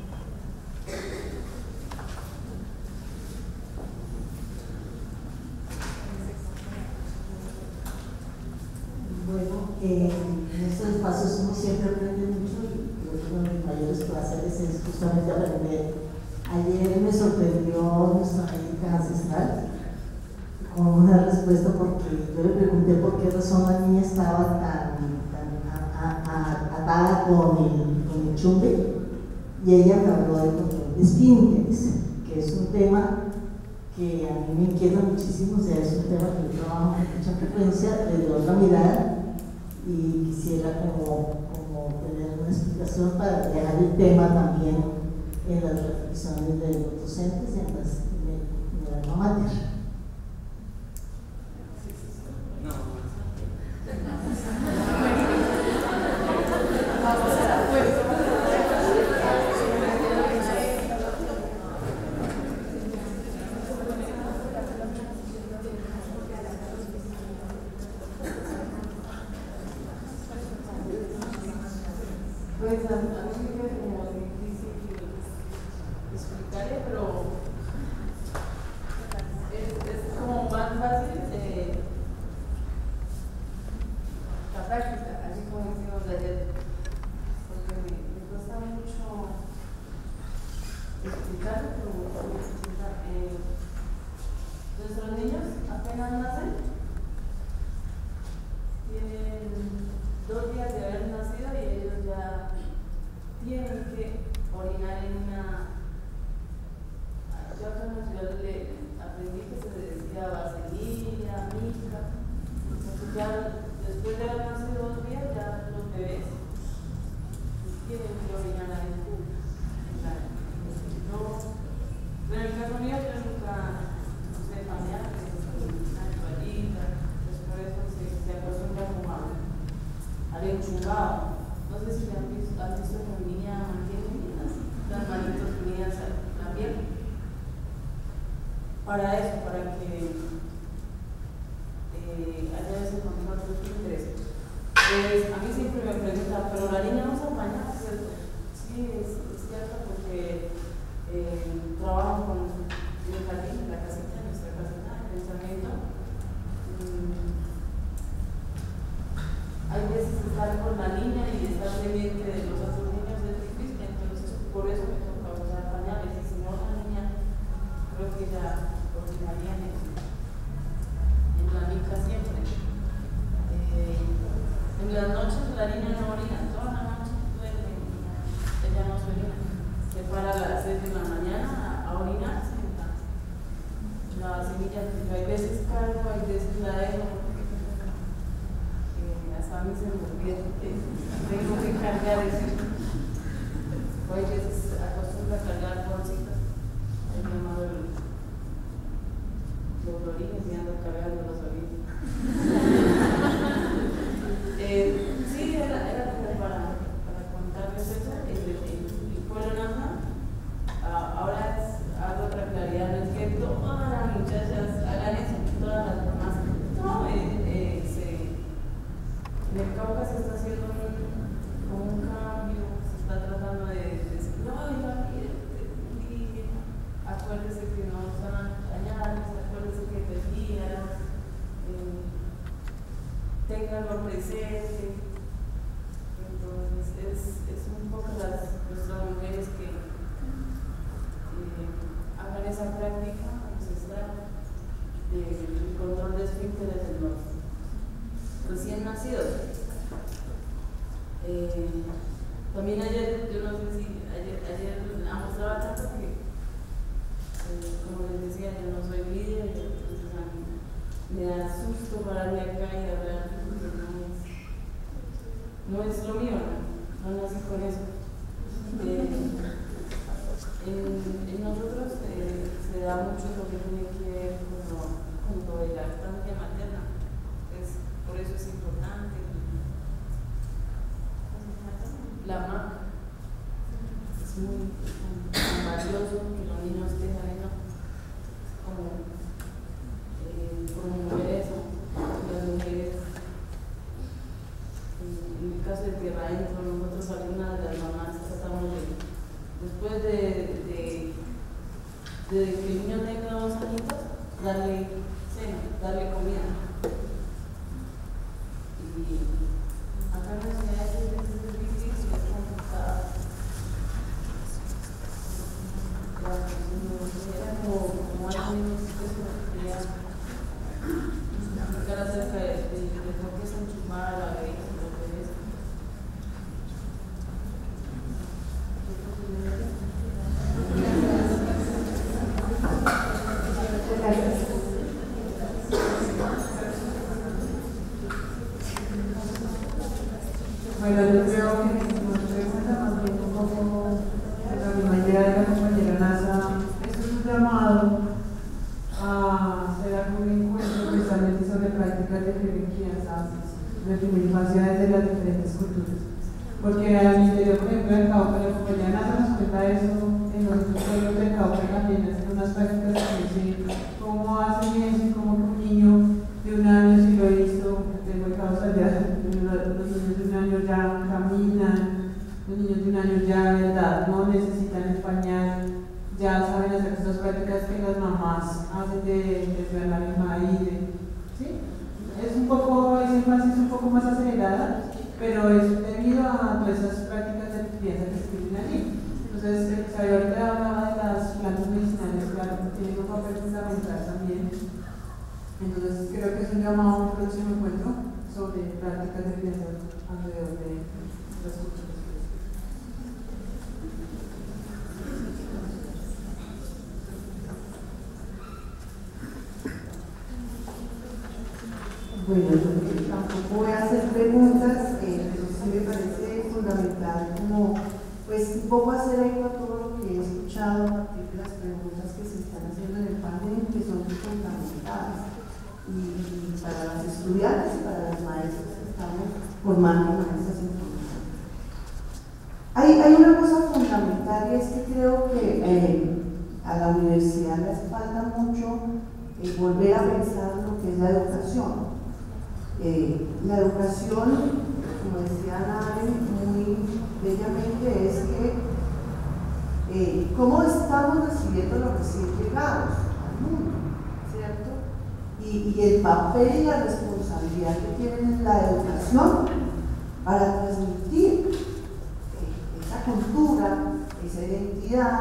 Bueno, en estos espacios uno siempre aprende mucho y creo que uno de mis mayores placeres es justamente aprender. Ayer me sorprendió nuestra médica ancestral con una respuesta porque yo le pregunté por qué razón la niña estaba tan atada con el chumbe y ella me habló de control de esfínteres, que es un tema que a mí me inquieta muchísimo, o sea, es un tema que yo trabajo con mucha frecuencia desde otra mirada y quisiera como tener una explicación para dejar el tema también en las reflexiones de los docentes y en la alma mater. Pues a mí me queda como difícil explicarle, pero es como más fácil la práctica, así como hicimos ayer, porque me cuesta mucho explicarlo, pero nuestros niños apenas nacen, tienen 2 días de haber nacido y ellos ya tienen que orinar en una... Yo acá en la ciudad le aprendí que se decía vaselina, mica, entonces ya después de haber nacido 2 días ya los bebés tienen que orinar ahí. En el caso mío yo nunca, no sé, pañal, una toallita, pues por eso se acostumbra como al enchufado. No sé si has visto que mi niña mantiene las manitos unidas a la piel. Para eso, para que haya ese control de esfínteres. Pues a mí siempre me preguntan, ¿pero la niña no se baña? Sí, es cierto, porque trabajo con el jardín, en la casita, en nuestra casita, en el pensamiento. Hay veces estar con la niña y estar pendiente de los otros niños es difícil, entonces por eso me toca usar pañales. Y si no, la niña creo que ya orinaría en la mica siempre. En las noches la niña no orina, toda la noche duerme, ella no se orina. Se para a las 6 de la mañana a orinarse. La semilla, hay veces cargo, hay veces la dejo. Hasta a mí se me olvida, tengo que cargar eso. O hay veces acostumbro a cargar bolsitas, he llamado los orines y ando cargando los orines. Sí, era como para contarles eso. El pueblo nada, ahora hago otra claridad, no es que todas las muchachas hagan eso, todas las mamás. No, en el Cauca se está haciendo un cambio, se está tratando de decir, no, acuérdese que no son dañados, acuérdese que pedían, ténganlo presente. Entonces es un poco nuestras mujeres que hagan esa práctica ancestral del control de esfínteres de los recién nacidos. También ayer, yo no sé si ayer mostraba tanto que, como les decía, yo no soy líder, entonces a mí me da susto pararme acá y hablar, porque no es lo mío, no nací con eso. En nosotros se da mucho lo que tiene que ver con lo de la lactancia materna, por eso es importante. La MAC es muy valioso que los niños tengan eso como mujeres, las mujeres. En el caso de Tierra Adentro, nosotros algunas de las mamás tratamos después de que el niño tenga 2 añitos, darle seno, darle comida. Y acá en la ciudad es difícil, es complicado. Era como algo menos explicar acerca de por qué se enchumar a la bebé. Bueno, yo creo que nuestra pregunta más bien un poco la misma idea de la compañera Nasa, esto es un llamado a hacer algún encuentro precisamente sobre prácticas de crianza de primera infancia desde las diferentes culturas. Porque al interior, por ejemplo, del Cauca, la compañera Nasa nos cuenta eso, en los otros pueblos del Cauca también hacen unas prácticas que dicen cómo hacen eso y cómo un niño de 1 año, si lo he visto, tengo el causa ya, los niños de 1 año ya caminan, los niños de 1 año ya de edad no necesitan el pañal, ya saben hacer esas prácticas que las mamás hacen de ganar el maíz, ¿sí? Es un poco, esa infancia es un poco más acelerada, pero es debido a todas esas prácticas de crianza que se tienen allí. Entonces, Xavier te hablaba de las plantas medicinales, claro, que tienen un papel fundamental también. Entonces, creo que es un llamado a un próximo encuentro sobre prácticas de crianza alrededor de las culturas. Bueno, yo tampoco voy a hacer preguntas, pero sí me parece fundamental como, pues, un poco hacer eco a todo lo que he escuchado a partir de las preguntas que se están haciendo en el panel, que son fundamentales. Y para los estudiantes y para los maestros que estamos formando maestras informaciones. Hay una cosa fundamental y es que creo que a la universidad le hace falta mucho volver a pensar lo que es la educación. La educación, como decía Nare muy bellamente, es que cómo estamos recibiendo los recién llegados al mundo, ¿cierto? Y el papel y la responsabilidad que tienen la educación para transmitir esa cultura, esa identidad,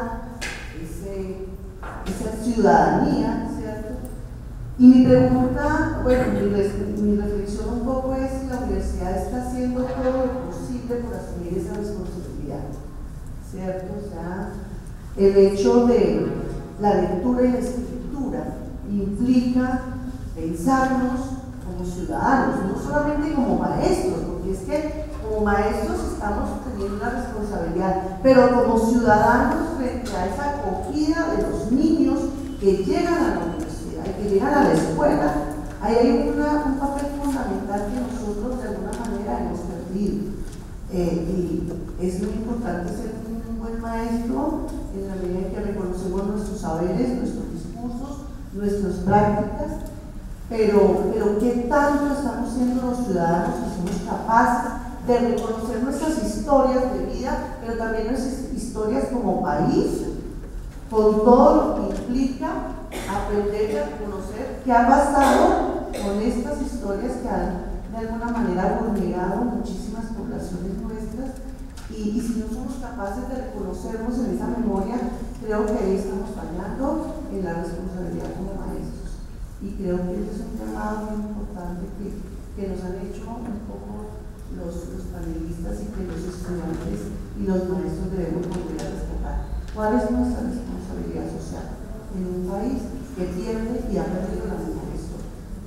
esa ciudadanía, ¿cierto? Y mi pregunta, bueno, mi reflexión un poco es si la universidad está haciendo todo lo posible por asumir esa responsabilidad, ¿cierto? O sea, el hecho de la lectura y la escritura implica pensarnos como ciudadanos, no solamente como maestros, porque es que como maestros estamos teniendo una responsabilidad, pero como ciudadanos frente a esa acogida de los niños que llegan a la universidad y que llegan a la escuela, ahí hay un papel fundamental que nosotros de alguna manera hemos perdido. Y es muy importante ser un buen maestro en la medida en que reconocemos nuestros saberes, nuestros discursos, nuestras prácticas, pero ¿qué tanto estamos siendo los ciudadanos que somos capaces de reconocer nuestras historias de vida, pero también nuestras historias como país, con todo lo que implica aprender y a reconocer qué ha pasado con estas historias que han de alguna manera vulnerado muchísimas poblaciones nuestras? Y si no somos capaces de reconocernos en esa memoria, creo que ahí estamos fallando en la responsabilidad como maestros. Y creo que este es un llamado muy importante que nos han hecho un poco los panelistas y que los estudiantes y los maestros debemos volver a rescatar. ¿Cuál es nuestra responsabilidad social en un país que pierde y ha perdido la memoria histórica?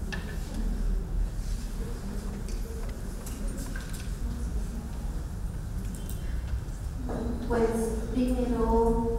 Pues primero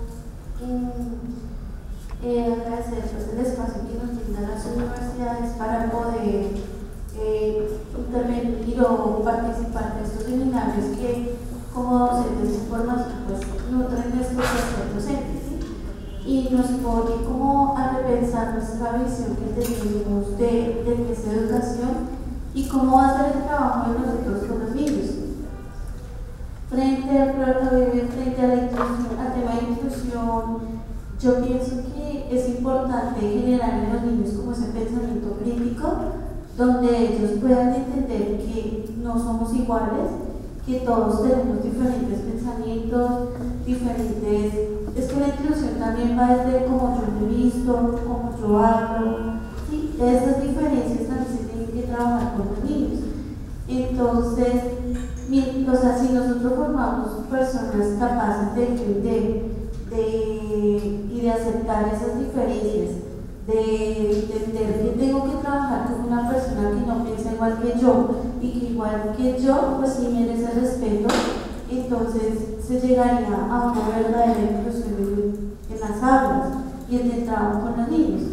agradecer el espacio que nos brindan las universidades para poder intervenir o participar de estos seminarios que como docentes de formación pues nutren de estos aspectos docentes, ¿sí? Y nos pone como a repensar nuestra visión que tenemos de qué es educación y cómo va a ser el trabajo de nosotros con los niños. Frente a la inclusión, al tema de inclusión, yo pienso que es importante generar en los niños como ese pensamiento crítico, donde ellos puedan entender que no somos iguales, que todos tenemos diferentes pensamientos, diferentes. Es que la inclusión también va desde cómo yo me he visto, cómo yo hablo, ¿sí? Esas diferencias también se tienen que trabajar con los niños. Entonces, o sea, si nosotros formamos personas capaces de entender y de aceptar esas diferencias, de entender que tengo que trabajar con una persona que no piensa igual que yo y que igual que yo, pues sí merece respeto, entonces se llegaría a una verdadera inclusión en las aulas y en el trabajo con los niños.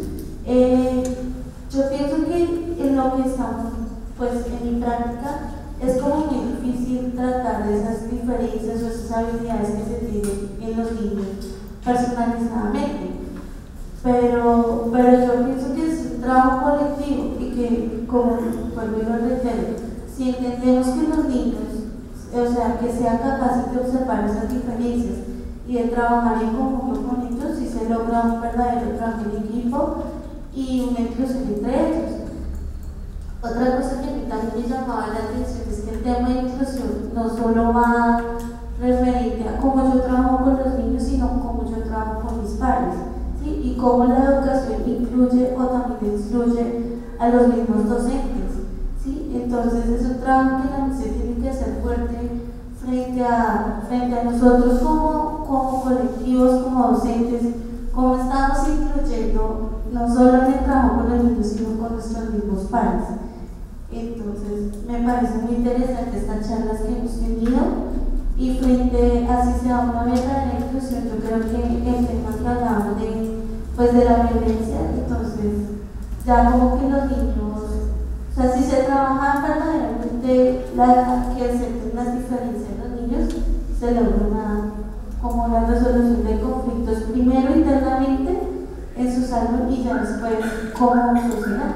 Yo pienso que en lo que estamos, pues en mi práctica, es como muy difícil tratar de esas diferencias o esas habilidades que se tienen en los niños personalizadamente. Pero yo pienso que es un trabajo colectivo y que, como vuelvo y lo reitero, si entendemos que los niños, o sea, que sean capaces de observar esas diferencias y de trabajar en conjunto con ellos, si se logra un verdadero trabajo en equipo y una inclusión entre ellos. Otra cosa que a mí también me llamaba la atención es que el tema de inclusión no solo va referente a cómo yo trabajo con los niños, sino cómo yo trabajo con mis padres, ¿sí? Y cómo la educación incluye o también excluye a los mismos docentes, ¿sí? Entonces es un trabajo que también se tiene que hacer fuerte frente a nosotros como colectivos, como docentes, cómo estamos incluyendo no solo en el trabajo con los niños, sino con nuestros mismos padres. Entonces me parece muy interesante estas charlas que hemos tenido y frente a si sea una verdadera inclusión, yo creo que el tema que hablamos de la violencia, entonces ya como que los niños, o sea, si se trabaja verdaderamente que acepten las diferencias de los niños, se logra como la resolución de conflictos primero internamente en su salud y ya después como sociedad.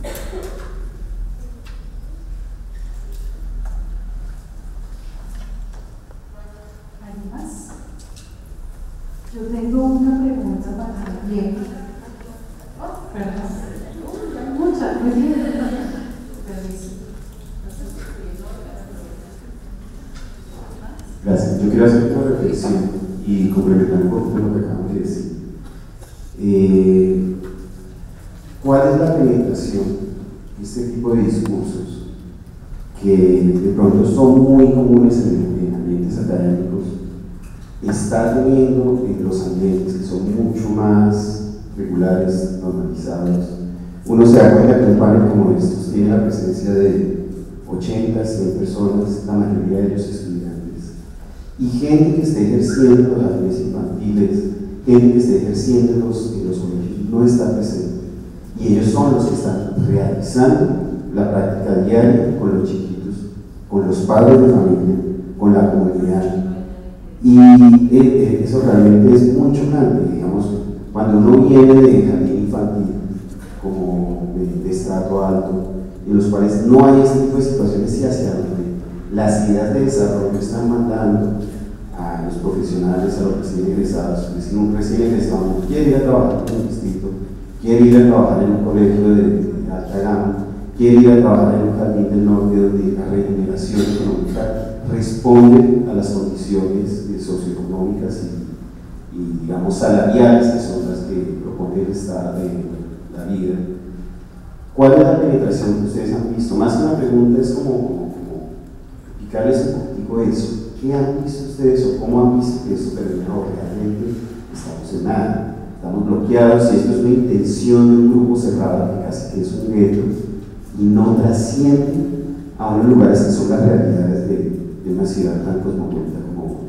Yo tengo una pregunta para Diego. Perdón. Muchas, muy bien. Permiso. Gracias. Yo quiero hacer una reflexión y complementar un poco lo que acabamos de decir. ¿Cuál es la penetración de este tipo de discursos que de pronto son muy comunes en ambientes académicos? Está teniendo en los ambientes que son mucho más regulares, normalizados. Uno se da cuenta que un panel como estos tiene la presencia de 80, 100 personas, la mayoría de ellos estudiantes, y gente que esté ejerciendo los jardines infantiles, gente que esté ejerciendo en los colegios, no está presente. Y ellos son los que están realizando la práctica diaria con los chiquitos, con los padres de familia, con la comunidad. Y eso realmente es mucho grande, digamos, cuando uno viene de jardín infantil, como me de estrato alto, en los cuales no hay este tipo de situaciones y hacia donde las ideas de desarrollo están mandando a los profesionales, a los recién egresados. Es decir, un recién egresado no quiere ir a trabajar en un distrito, quiere ir a trabajar en un colegio de alta gama, quiere ir a trabajar en un jardín del norte donde la remuneración económica responde a las condiciones socioeconómicas y digamos salariales que son las que propone el estado de la vida. ¿Cuál es la penetración que ustedes han visto? Más que una pregunta es como picarles un poquitico eso. ¿Qué han visto ustedes o cómo han visto que eso termina? Realmente estamos en nada, estamos bloqueados y esto es una intención de un grupo cerrado que casi que es un gueto y no trasciende a unos lugares que son las realidades de una ciudad tan cosmopolita como Bogotá.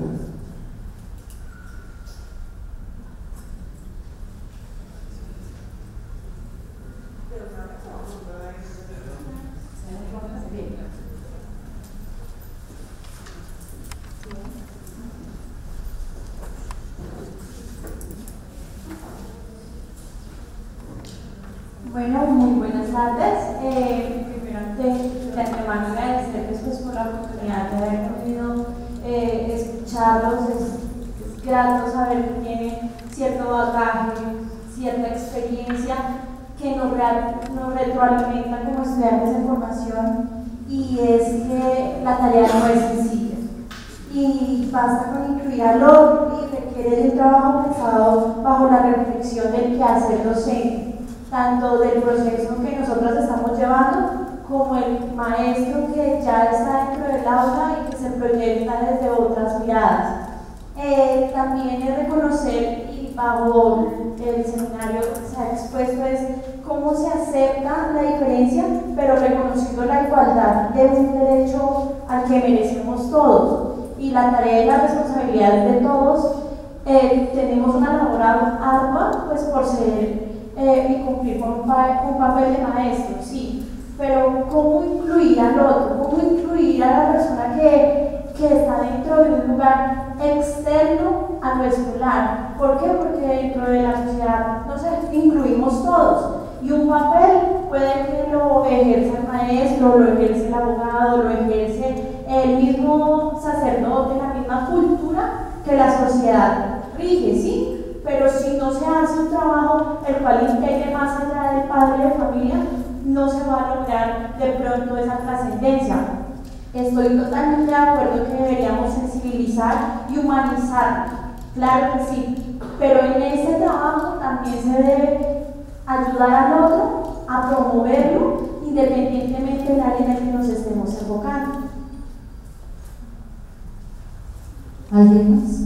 Bueno, muy buenas tardes. Primero de antemano agradecerles pues, por la oportunidad de haber podido escucharlos. Es grato saber que tienen cierto bagaje, cierta experiencia que nos retroalimenta como estudiantes en formación, y es que la tarea no es sencilla. Y basta con incluir al otro y requiere de un trabajo pensado bajo la reflexión del quehacer docente, tanto del proceso que nosotros estamos llevando como el maestro que ya está dentro del aula y que se proyecta desde otras miradas. También es reconocer, y bajo el seminario se ha expuesto, es cómo se acepta la diferencia, pero reconociendo la igualdad de un derecho al que merecemos todos, y la tarea y la responsabilidad de todos. Tenemos una labor ardua pues, por ser y cumplir con un papel de maestro, sí, pero ¿cómo incluir al otro? ¿Cómo incluir a la persona que está dentro de un lugar externo a lo escolar? ¿Por qué? Porque dentro de la sociedad nos incluimos todos, y un papel puede que lo ejerza el maestro, lo ejerce el abogado, lo ejerce el mismo sacerdote, la misma cultura que la sociedad rige, ¿sí? Pero si no se hace un trabajo el cual integre más allá del padre de familia, no se va a lograr de pronto esa trascendencia. Estoy totalmente de acuerdo que deberíamos sensibilizar y humanizar, claro que sí, pero en ese trabajo también se debe ayudar al otro a promoverlo independientemente del área en el que nos estemos enfocando. ¿Alguien más?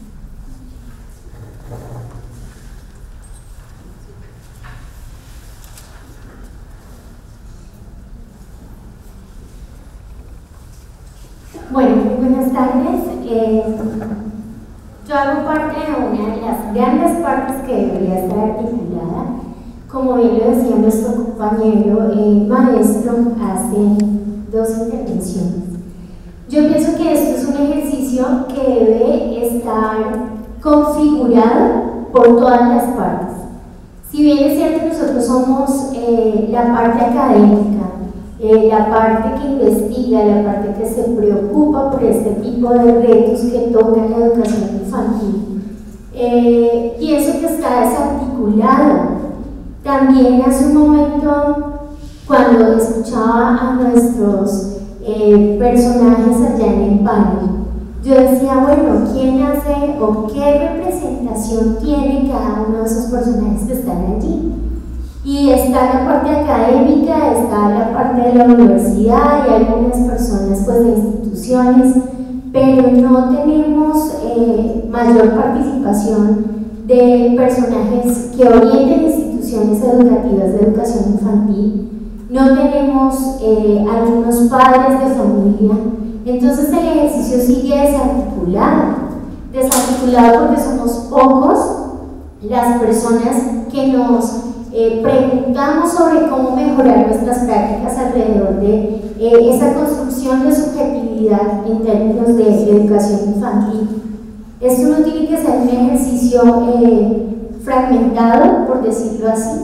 Bueno, muy buenas tardes. Yo hago parte de una de las grandes partes que debería estar articulada. Como bien lo decía nuestro compañero maestro hace dos intervenciones. Yo pienso que esto es un ejercicio que debe estar configurado por todas las partes. Si bien es cierto que nosotros somos la parte académica, la parte que investiga, la parte que se preocupa por este tipo de retos que tocan la educación infantil, pienso que está desarticulado. También hace un momento, cuando escuchaba a nuestros personajes allá en el panel, yo decía, bueno, ¿quién hace o qué representación tiene cada uno de esos personajes que están allí? Y está la parte académica, está la parte de la universidad y algunas personas pues, de instituciones, pero no tenemos mayor participación de personajes que orienten instituciones educativas de educación infantil. No tenemos algunos padres de familia. Entonces el ejercicio sigue desarticulado porque somos pocos las personas que nos preguntamos sobre cómo mejorar nuestras prácticas alrededor de esa construcción de subjetividad en términos de educación infantil. Esto no tiene que ser un ejercicio fragmentado, por decirlo así,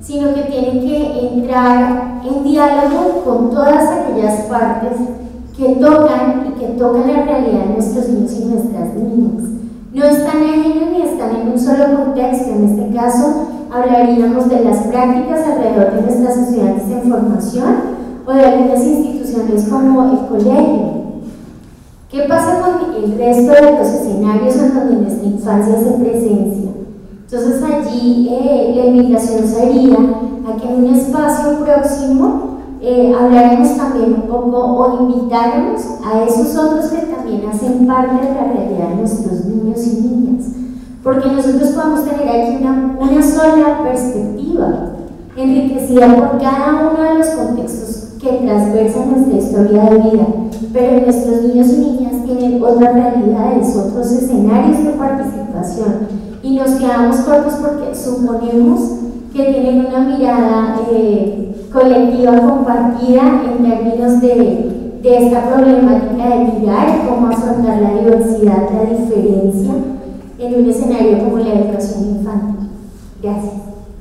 sino que tienen que entrar en diálogo con todas aquellas partes que tocan la realidad de nuestros niños y nuestras niñas. No están ajenos ni están en un solo contexto. En este caso, hablaríamos de las prácticas alrededor de nuestras sociedades en formación o de algunas instituciones como el colegio. ¿Qué pasa con el resto de los escenarios en donde nuestra infancia se presencia? Entonces allí la invitación sería a que en un espacio próximo hablaremos también un poco o invitáramos a esos otros que también hacen parte de la realidad de nuestros niños y niñas, porque nosotros podemos tener aquí una sola perspectiva enriquecida por cada uno de los contextos que transversan nuestra historia de vida, pero nuestros niños y niñas tienen otras realidades, otros escenarios de participación, y nos quedamos cortos porque suponemos que tienen una mirada colectiva compartida en términos de esta problemática de mirar cómo afrontar la diversidad, la diferencia en un escenario como la educación infantil. Gracias.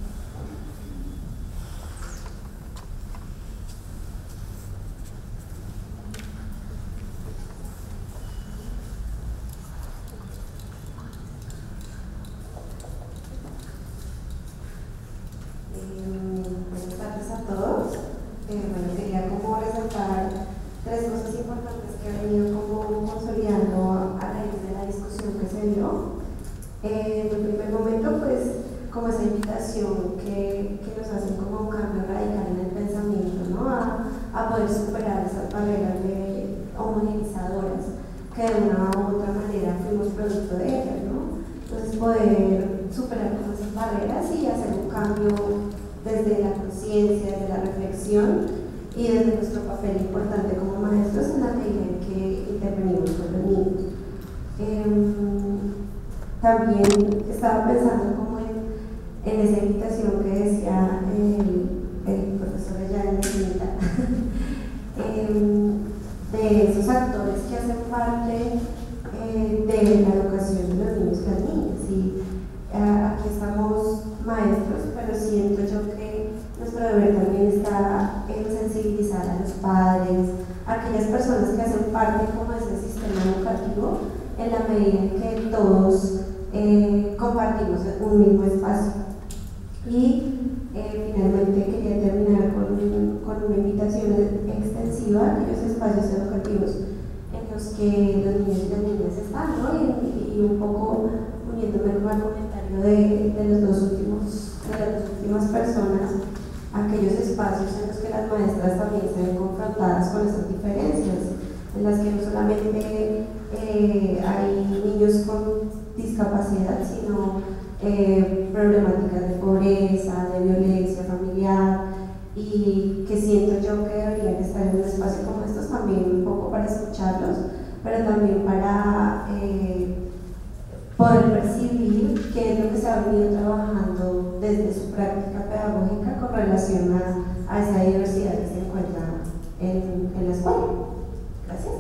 Buenas tardes a todos. Quería como resaltar tres cosas importantes que he venido como consolidando a raíz de la discusión que se dio. En el primer momento, pues, como esa invitación que nos hace como un cambio radical en el pensamiento, ¿no? A poder superar esas barreras homogenizadoras que de una u otra manera fuimos producto de ellas, ¿no? Entonces, poder superar todas esas barreras y hacer un cambio desde la conciencia, desde la reflexión y desde nuestro papel importante como maestros en la medida en que intervenimos con los niños. También estaba pensando como en esa invitación que decía el profesor allá en la esquinita, de esos actores que hacen parte de la educación de los niños y las niñas. Y aquí estamos maestros, pero siento yo que nuestro deber también está en sensibilizar a los padres, a aquellas personas que hacen parte como de ese sistema educativo, en la medida en que todos compartimos un mismo espacio. Y finalmente quería terminar con una invitación extensiva a aquellos espacios educativos en los que los niños y las niñas están, ¿no? Y un poco uniéndome con el comentario de las dos últimas personas, aquellos espacios en los que las maestras también se ven confrontadas con esas diferencias, en las que no solamente hay niños con discapacidad, sino problemáticas de pobreza, de violencia familiar, y que siento yo que deberían estar en un espacio como estos también un poco para escucharlos, pero también para poder percibir qué es lo que se ha venido trabajando desde su práctica pedagógica con relación a esa diversidad que se encuentra en la escuela. Gracias.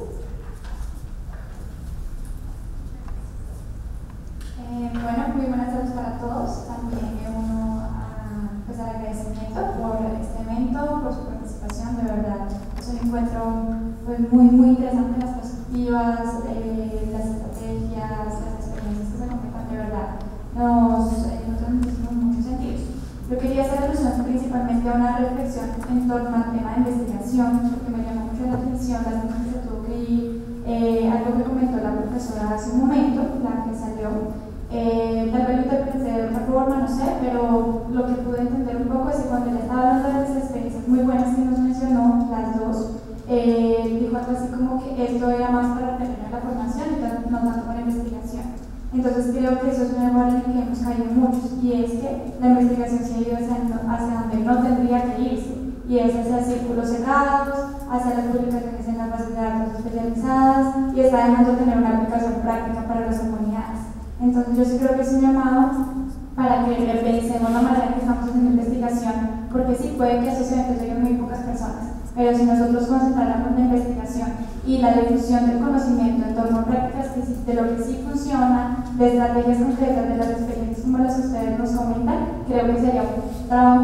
Bueno, muy buenas tardes para todos. También me uno al agradecimiento por este evento, por su participación. De verdad, es un encuentro pues, muy interesante, las perspectivas, las estrategias, las experiencias que se comentan, de verdad, nos transmiten en muchos sentidos. Yo quería hacer alusión principalmente a una reflexión en torno al tema de investigación, porque me llamó mucho la atención la que se tuvo que ir, algo que comentó la profesora hace un momento, la que salió. Tal vez lo interpreté de otra forma, no sé, pero lo que pude entender un poco es que cuando ella estaba hablando de las experiencias muy buenas que nos mencionó, las dos, dijo algo así como que esto era más para terminar la formación y no tanto para investigación. Entonces creo que eso es un error en el que hemos caído muchos, y es que la investigación se ha ido hacia donde no tendría que irse, y es hacia círculos cerrados, hacia las publicaciones en las bases de datos especializadas, y está dejando de tener una aplicación práctica para las comunidades. Entonces yo sí creo que es un llamado para que repensemos la manera en que estamos haciendo investigación, porque sí puede que a esos eventos lleguen muy pocas personas, pero si nosotros concentráramos la investigación y la difusión del conocimiento en torno a prácticas de lo que sí funciona, de estrategias concretas, de las experiencias como las que ustedes nos comentan, creo que sería un trabajo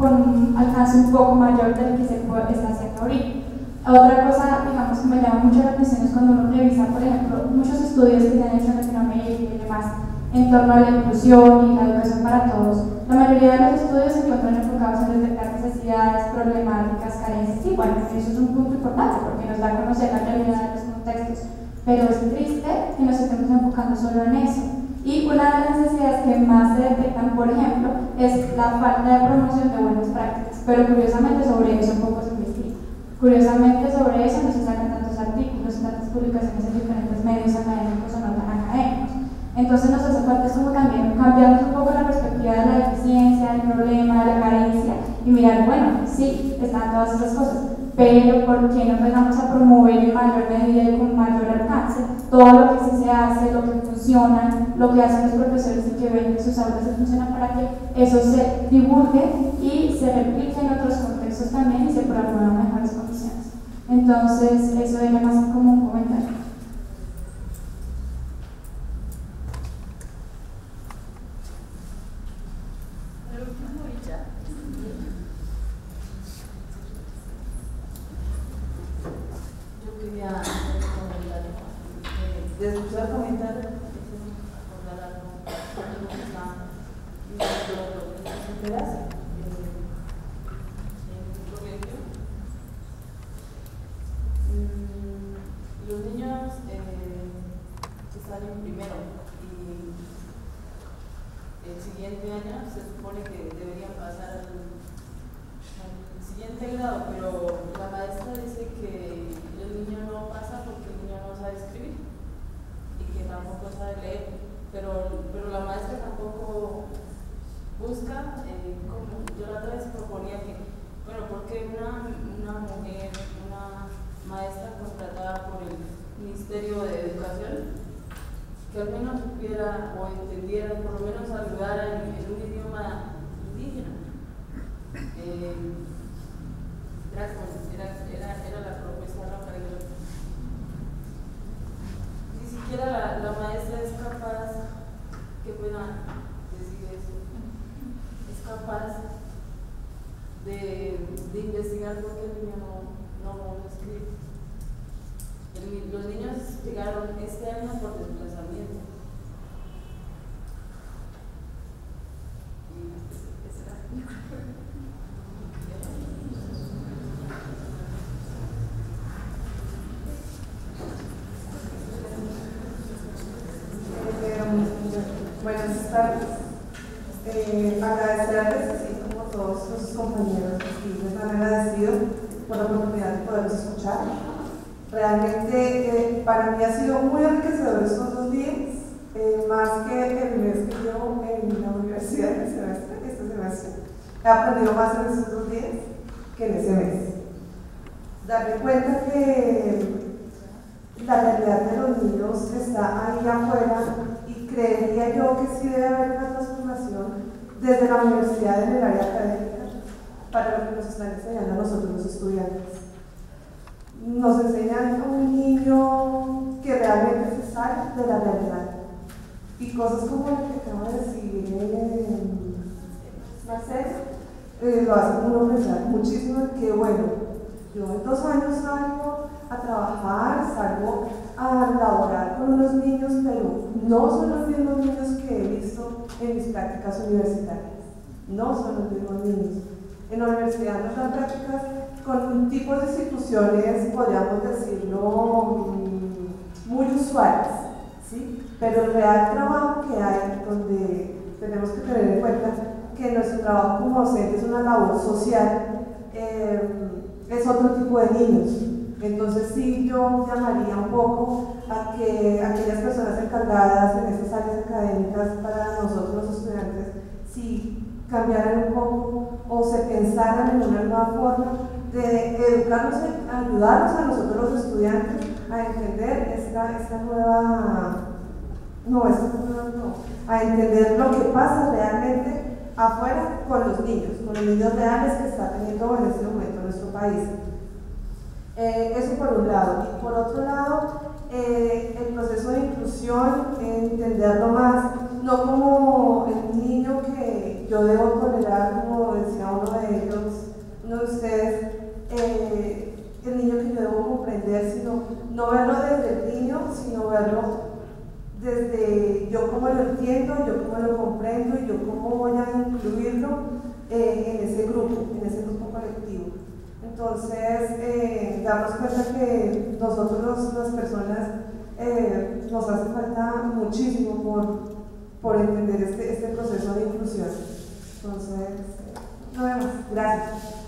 con un alcance un poco mayor del que se está haciendo ahorita. Otra cosa, digamos, que me llama mucho la atención es cuando uno revisa, por ejemplo, muchos estudios que se han hecho en Latinoamérica y demás en torno a la inclusión y la educación para todos. La mayoría de los estudios se encuentran enfocados en detectar necesidades, problemáticas, carencias, y bueno, eso es un punto importante porque nos da a conocer la realidad de los contextos, pero es triste que nos estemos enfocando solo en eso. Y una de las necesidades que más se detectan, por ejemplo, es la falta de promoción de buenas prácticas, pero curiosamente sobre eso poco se investiga. Curiosamente sobre eso no se sacan tantos artículos, tantas publicaciones en diferentes medios académicos o no tan académicos. Entonces nos hace falta es como también cambiarnos un poco la perspectiva de la deficiencia, del problema, de la carencia y mirar, bueno, sí, están todas esas cosas, pero ¿por qué no empezamos a promover en mayor medida y con mayor alcance todo lo que sí se hace, lo que funciona, lo que hacen los profesores y que ven que sus aulas se funcionan para que eso se divulgue y se replique en otros contextos también y se promuevan mejores condiciones? Entonces, eso era más como un comentario. De escuchar comentar, acordar algo que está en un colegio. Los niños están en primero y el siguiente año se supone que deberían pasar al siguiente grado, pero la maestra dice que el niño no pasa porque el niño no sabe escribir y que tampoco sabe leer, pero la maestra tampoco busca, como yo la otra vez proponía que, bueno, porque una mujer, una maestra contratada por el Ministerio de Educación, que al menos supiera o entendiera, por lo menos ayudara en un idioma indígena. Era la propuesta, ¿no? Para que ni siquiera la maestra es capaz, que pueda decir eso, es capaz de investigar por qué el niño no escribe. Los niños llegaron este año por desplazamiento. Y esa era mi Buenas tardes. Agradecerles, así como todos los compañeros que les han agradecido por la oportunidad de poderlos escuchar. Realmente para mí ha sido muy enriquecedor estos 2 días, más que el mes que llevo en la universidad este semestre. He aprendido más en estos 2 días que en ese mes. Darme cuenta que la realidad de los niños está ahí afuera y creería yo que sí debe haber una transformación desde la universidad en el área académica para lo que nos están enseñando a nosotros los estudiantes. Nos enseñan a un niño que realmente se sale de la realidad y cosas como lo que acaba de decir Marcelo lo hacen uno pensar muchísimo en que bueno, yo en 2 años salgo a trabajar, salgo a laborar con unos niños, pero no son los mismos niños que he visto en mis prácticas universitarias, no son los mismos niños. En la universidad nos dan prácticas con tipos de instituciones, podríamos decirlo, muy usuales, ¿sí? Pero el real trabajo que hay, donde tenemos que tener en cuenta que nuestro trabajo como docente es una labor social, es otro tipo de niños. Entonces sí, yo llamaría un poco a que aquellas personas encargadas en esas áreas académicas para nosotros los estudiantes, sí cambiaran un poco o se pensaran en una nueva forma de educarnos, ayudarnos a nosotros los estudiantes a entender a entender lo que pasa realmente afuera con los niños reales que está teniendo en este momento nuestro país. Eso por un lado. Y por otro lado, el proceso de inclusión, entenderlo más, no como el niño que yo debo tolerar, como decía uno de Entonces, darnos cuenta que nosotros, las personas, nos hace falta muchísimo por entender este proceso de inclusión. Entonces, no vemos. Gracias.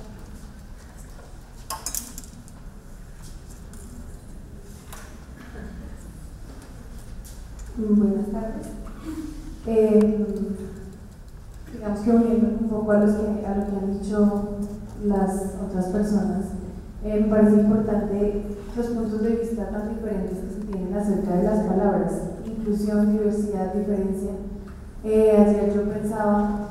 Buenas tardes. Digamos que uniendo un poco a lo que han dicho las otras personas, me parece importante los puntos de vista tan diferentes que se tienen acerca de las palabras: inclusión, diversidad, diferencia. Ayer yo pensaba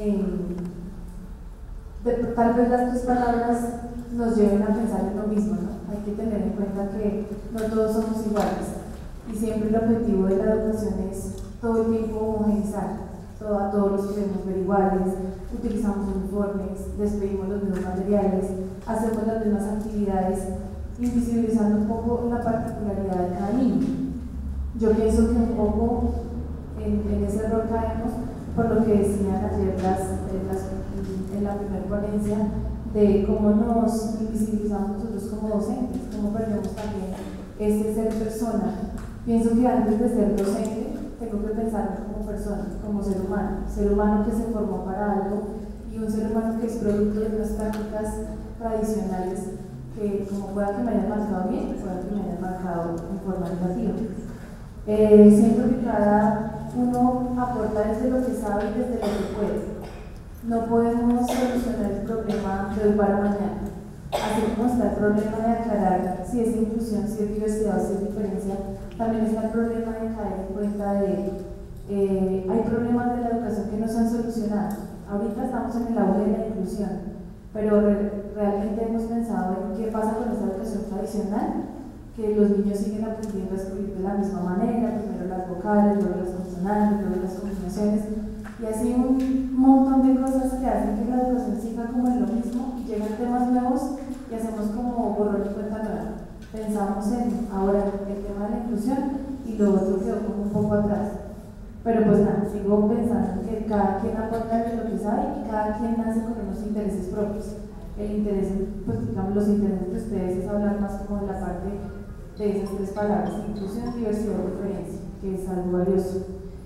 tal vez las tres palabras nos lleven a pensar en lo mismo, ¿no? Hay que tener en cuenta que no todos somos iguales y siempre el objetivo de la educación es todo el tiempo homogeneizar. A todos los queremos ver iguales, utilizamos uniformes, despedimos los mismos materiales, hacemos las mismas actividades, invisibilizando un poco la particularidad de cada niño. Yo pienso que un poco en ese error caemos por lo que decían ayer en la primera ponencia, de cómo nos invisibilizamos nosotros como docentes, cómo perdemos también ese ser persona. Pienso que antes de ser docente tengo que pensar como persona, como ser humano que se formó para algo, y un ser humano que es producto de unas prácticas tradicionales que, como pueda que me hayan marcado bien, pueda que me hayan marcado en forma negativa. Siento que cada uno aporta desde lo que sabe y desde lo que puede. No podemos solucionar el problema de hoy para mañana. Así como está el problema de aclarar si es inclusión, si es diversidad o si es diferencia, también está el problema de caer en cuenta de hay problemas de la educación que no se han solucionado. Ahorita estamos en el auge de la inclusión, pero realmente hemos pensado en qué pasa con esa educación tradicional, que los niños siguen aprendiendo a escribir de la misma manera, primero las vocales, luego las consonantes, luego las combinaciones, y así un montón de cosas que hacen que la educación siga como en lo mismo, y llegan temas nuevos y hacemos como borrón y cuenta nueva. Pensamos en ahora el tema de la inclusión y lo otro quedó como un poco atrás. Pero pues nada, sigo pensando que cada quien aporta de lo que sabe y cada quien nace con unos intereses propios. El interés, pues digamos, los intereses de ustedes es hablar más como de la parte de esas tres palabras: inclusión, diversidad y diferencia, que es algo valioso.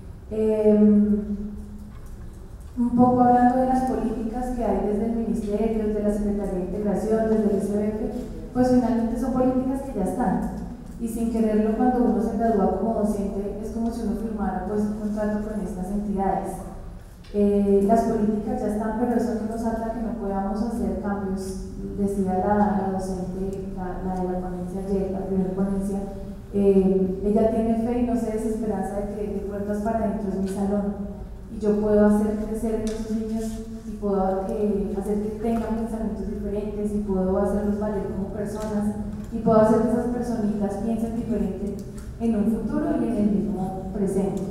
Un poco hablando de las políticas que hay desde el Ministerio, desde la Secretaría de Integración, desde el SBF, pues finalmente son políticas que ya están. Y sin quererlo, cuando uno se gradúa como docente, es como si uno firmara pues un contrato con estas entidades. Las políticas ya están, pero eso no nos ata que no podamos hacer cambios. Decía la docente, la de la ponencia ayer, la primera ponencia, ella tiene fe y no se desesperanza de que de puertas para adentro es mi salón. Y yo puedo hacer crecer en esos niños y puedo hacer que tengan pensamientos diferentes y puedo hacerlos valer como personas y puedo hacer que esas personitas piensen diferente en un futuro y en el mismo presente.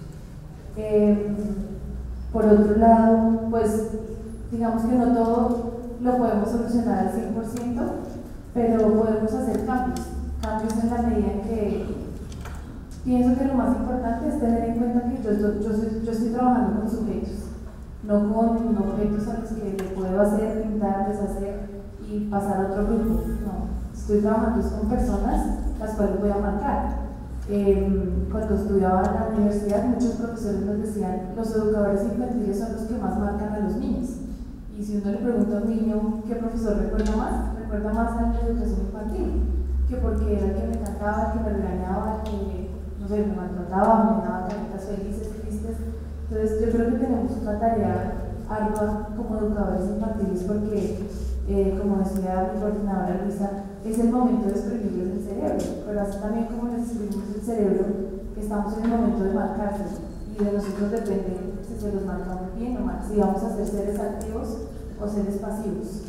Por otro lado, pues digamos que no todo lo podemos solucionar al 100%, pero podemos hacer cambios en la medida en que pienso que lo más importante es tener en cuenta que yo estoy trabajando con sujetos, no con objetos a los que le puedo hacer, pintar, deshacer y pasar a otro grupo. No, estoy trabajando con personas las cuales voy a marcar. Cuando estudiaba en la universidad, muchos profesores nos decían: los educadores infantiles son los que más marcan a los niños. Y si uno le pregunta a un niño qué profesor recuerda más a la educación infantil, que porque era el que me encantaba, el que me regañaba, que no sé, me maltrataba, me daba caritas felices, tristes. Entonces yo creo que tenemos una tarea ardua como educadores infantiles porque, como decía mi coordinadora Luisa, es el momento de exprimirles el cerebro, pero así también como les exprimimos el cerebro, estamos en el momento de marcarse, y de nosotros depende si se los marcamos bien o mal, si vamos a ser seres activos o seres pasivos.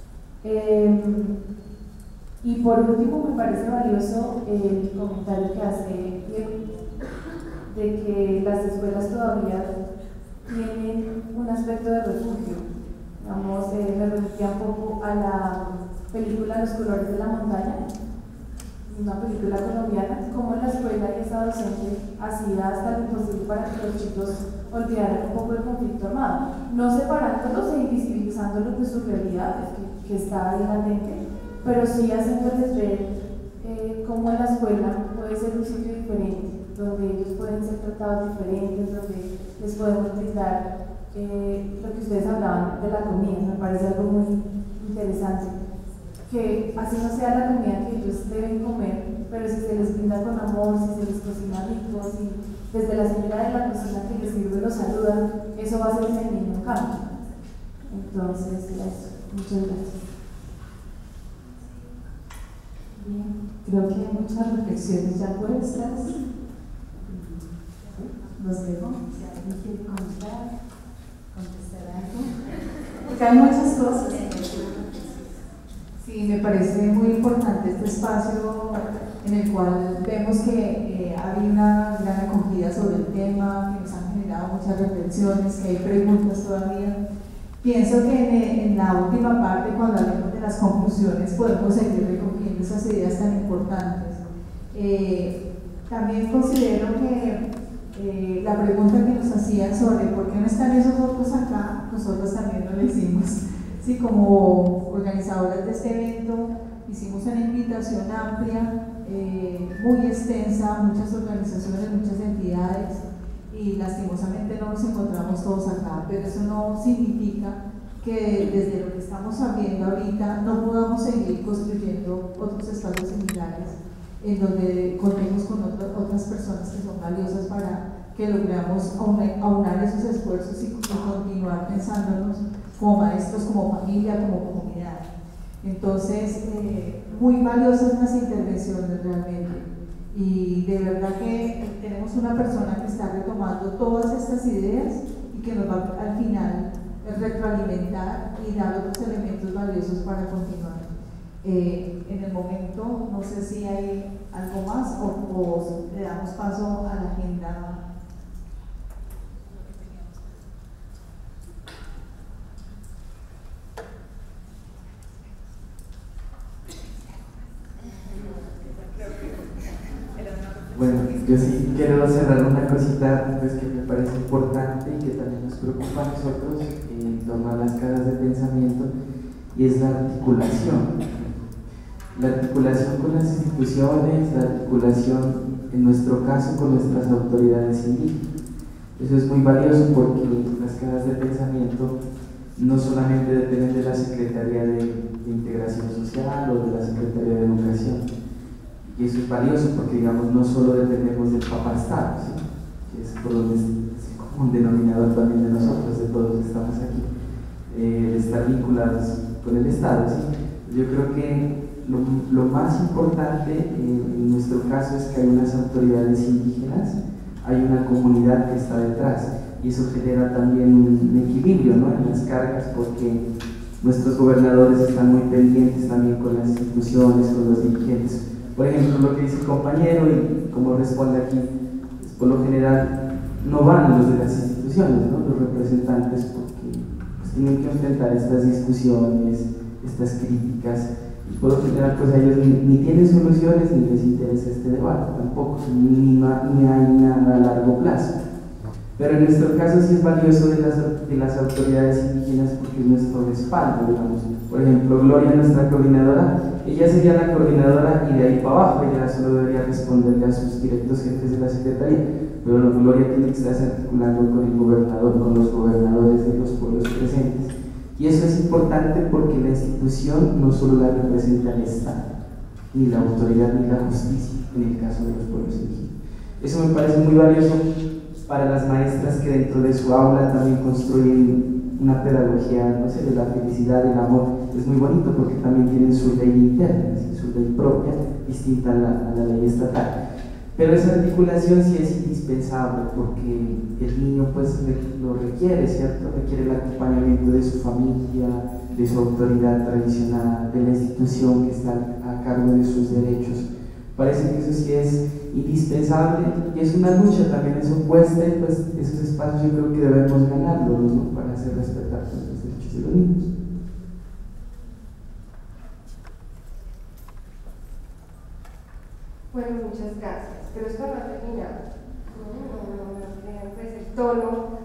Y por último, me parece valioso el comentario que hace Diego, de que las escuelas todavía tienen un aspecto de refugio. Digamos, me remitía un poco a la película Los colores de la montaña, una película colombiana, como la escuela y esa docente hacía hasta lo imposible para que los chicos olvidaran un poco el conflicto armado, no separándolos e invisibilizándolos de su realidad. Es que que está ahí latente, pero sí haciéndoles ver cómo la escuela puede ser un sitio diferente, donde ellos pueden ser tratados diferentes, donde les podemos brindar lo que ustedes hablaban de la comida. Me parece algo muy interesante, que así no sea la comida que ellos deben comer, pero si se les brinda con amor, si se les cocina rico, si desde la señora de la cocina que les sirve los saluda, eso va a ser el mismo cambio. Entonces, eso. Muchas gracias. Bien, creo que hay muchas reflexiones ya puestas. Los dejo, si alguien quiere comentar, contestar algo. Porque hay muchas cosas. Sí, me parece muy importante este espacio en el cual vemos que hay una gran acogida sobre el tema, que nos han generado muchas reflexiones, que hay preguntas todavía. Pienso que en la última parte, cuando hablemos de las conclusiones, podemos seguir recogiendo esas ideas tan importantes. También considero que la pregunta que nos hacían sobre por qué no están esos otros acá, nosotros también lo hicimos. Sí, como organizadoras de este evento, hicimos una invitación amplia, muy extensa, muchas organizaciones, muchas entidades, y lastimosamente no nos encontramos todos acá, pero eso no significa que desde lo que estamos abriendo ahorita no podamos seguir construyendo otros espacios similares en donde contemos con otras personas que son valiosas para que logramos aunar esos esfuerzos y continuar pensándonos como maestros, como familia, como comunidad. Entonces, muy valiosas las intervenciones realmente. Y de verdad que tenemos una persona que está retomando todas estas ideas y que nos va al final a retroalimentar y dar otros elementos valiosos para continuar. En el momento, no sé si hay algo más o le damos paso a la agenda. Bueno, yo sí quiero cerrar una cosita pues, que me parece importante y que también nos preocupa a nosotros en torno a las casas de pensamiento, y es la articulación. La articulación con las instituciones, la articulación, en nuestro caso, con nuestras autoridades indígenas. Eso es muy valioso porque las casas de pensamiento no solamente dependen de la Secretaría de Integración Social o de la Secretaría de Educación. Y eso es valioso porque, digamos, no solo dependemos del papá Estado, ¿sí? Que es por donde es como un denominador también de nosotros, de todos los que estamos aquí, de estar vinculados con el Estado, ¿sí? Yo creo que lo más importante en nuestro caso es que hay unas autoridades indígenas, hay una comunidad que está detrás, y eso genera también un equilibrio, ¿no?, en las cargas, porque nuestros gobernadores están muy pendientes también con las instituciones, con los dirigentes. Por ejemplo, lo que dice el compañero y como responde aquí, pues, por lo general no van los de las instituciones, ¿no?, los representantes, porque pues, tienen que enfrentar estas discusiones, estas críticas, y por lo general pues ellos ni tienen soluciones ni les interesa este debate tampoco, ni hay nada a largo plazo. Pero en nuestro caso sí es valioso de las autoridades indígenas porque es nuestro respaldo, digamos. Por ejemplo, Gloria, nuestra coordinadora, ella sería la coordinadora y de ahí para abajo ella solo debería responderle a sus directos jefes de la Secretaría, pero no, Gloria tiene que estarse articulando con el gobernador, con los gobernadores de los pueblos presentes. Y eso es importante porque la institución no solo la representa el Estado, ni la autoridad ni la justicia, en el caso de los pueblos indígenas. Eso me parece muy valioso para las maestras que dentro de su aula también construyen una pedagogía, no sé, de la felicidad, del amor. Es muy bonito porque también tienen su ley interna, su ley propia, distinta a la ley estatal. Pero esa articulación sí es indispensable porque el niño pues lo requiere, ¿cierto? Requiere el acompañamiento de su familia, de su autoridad tradicional, de la institución que está a cargo de sus derechos. Parece que eso sí es indispensable y es una lucha también, eso cuesta, y pues esos espacios yo creo que debemos ganarlos, ¿no?, para hacer respetar los derechos de los niños. Bueno, muchas gracias, pero esto no ha terminado. Pues el tono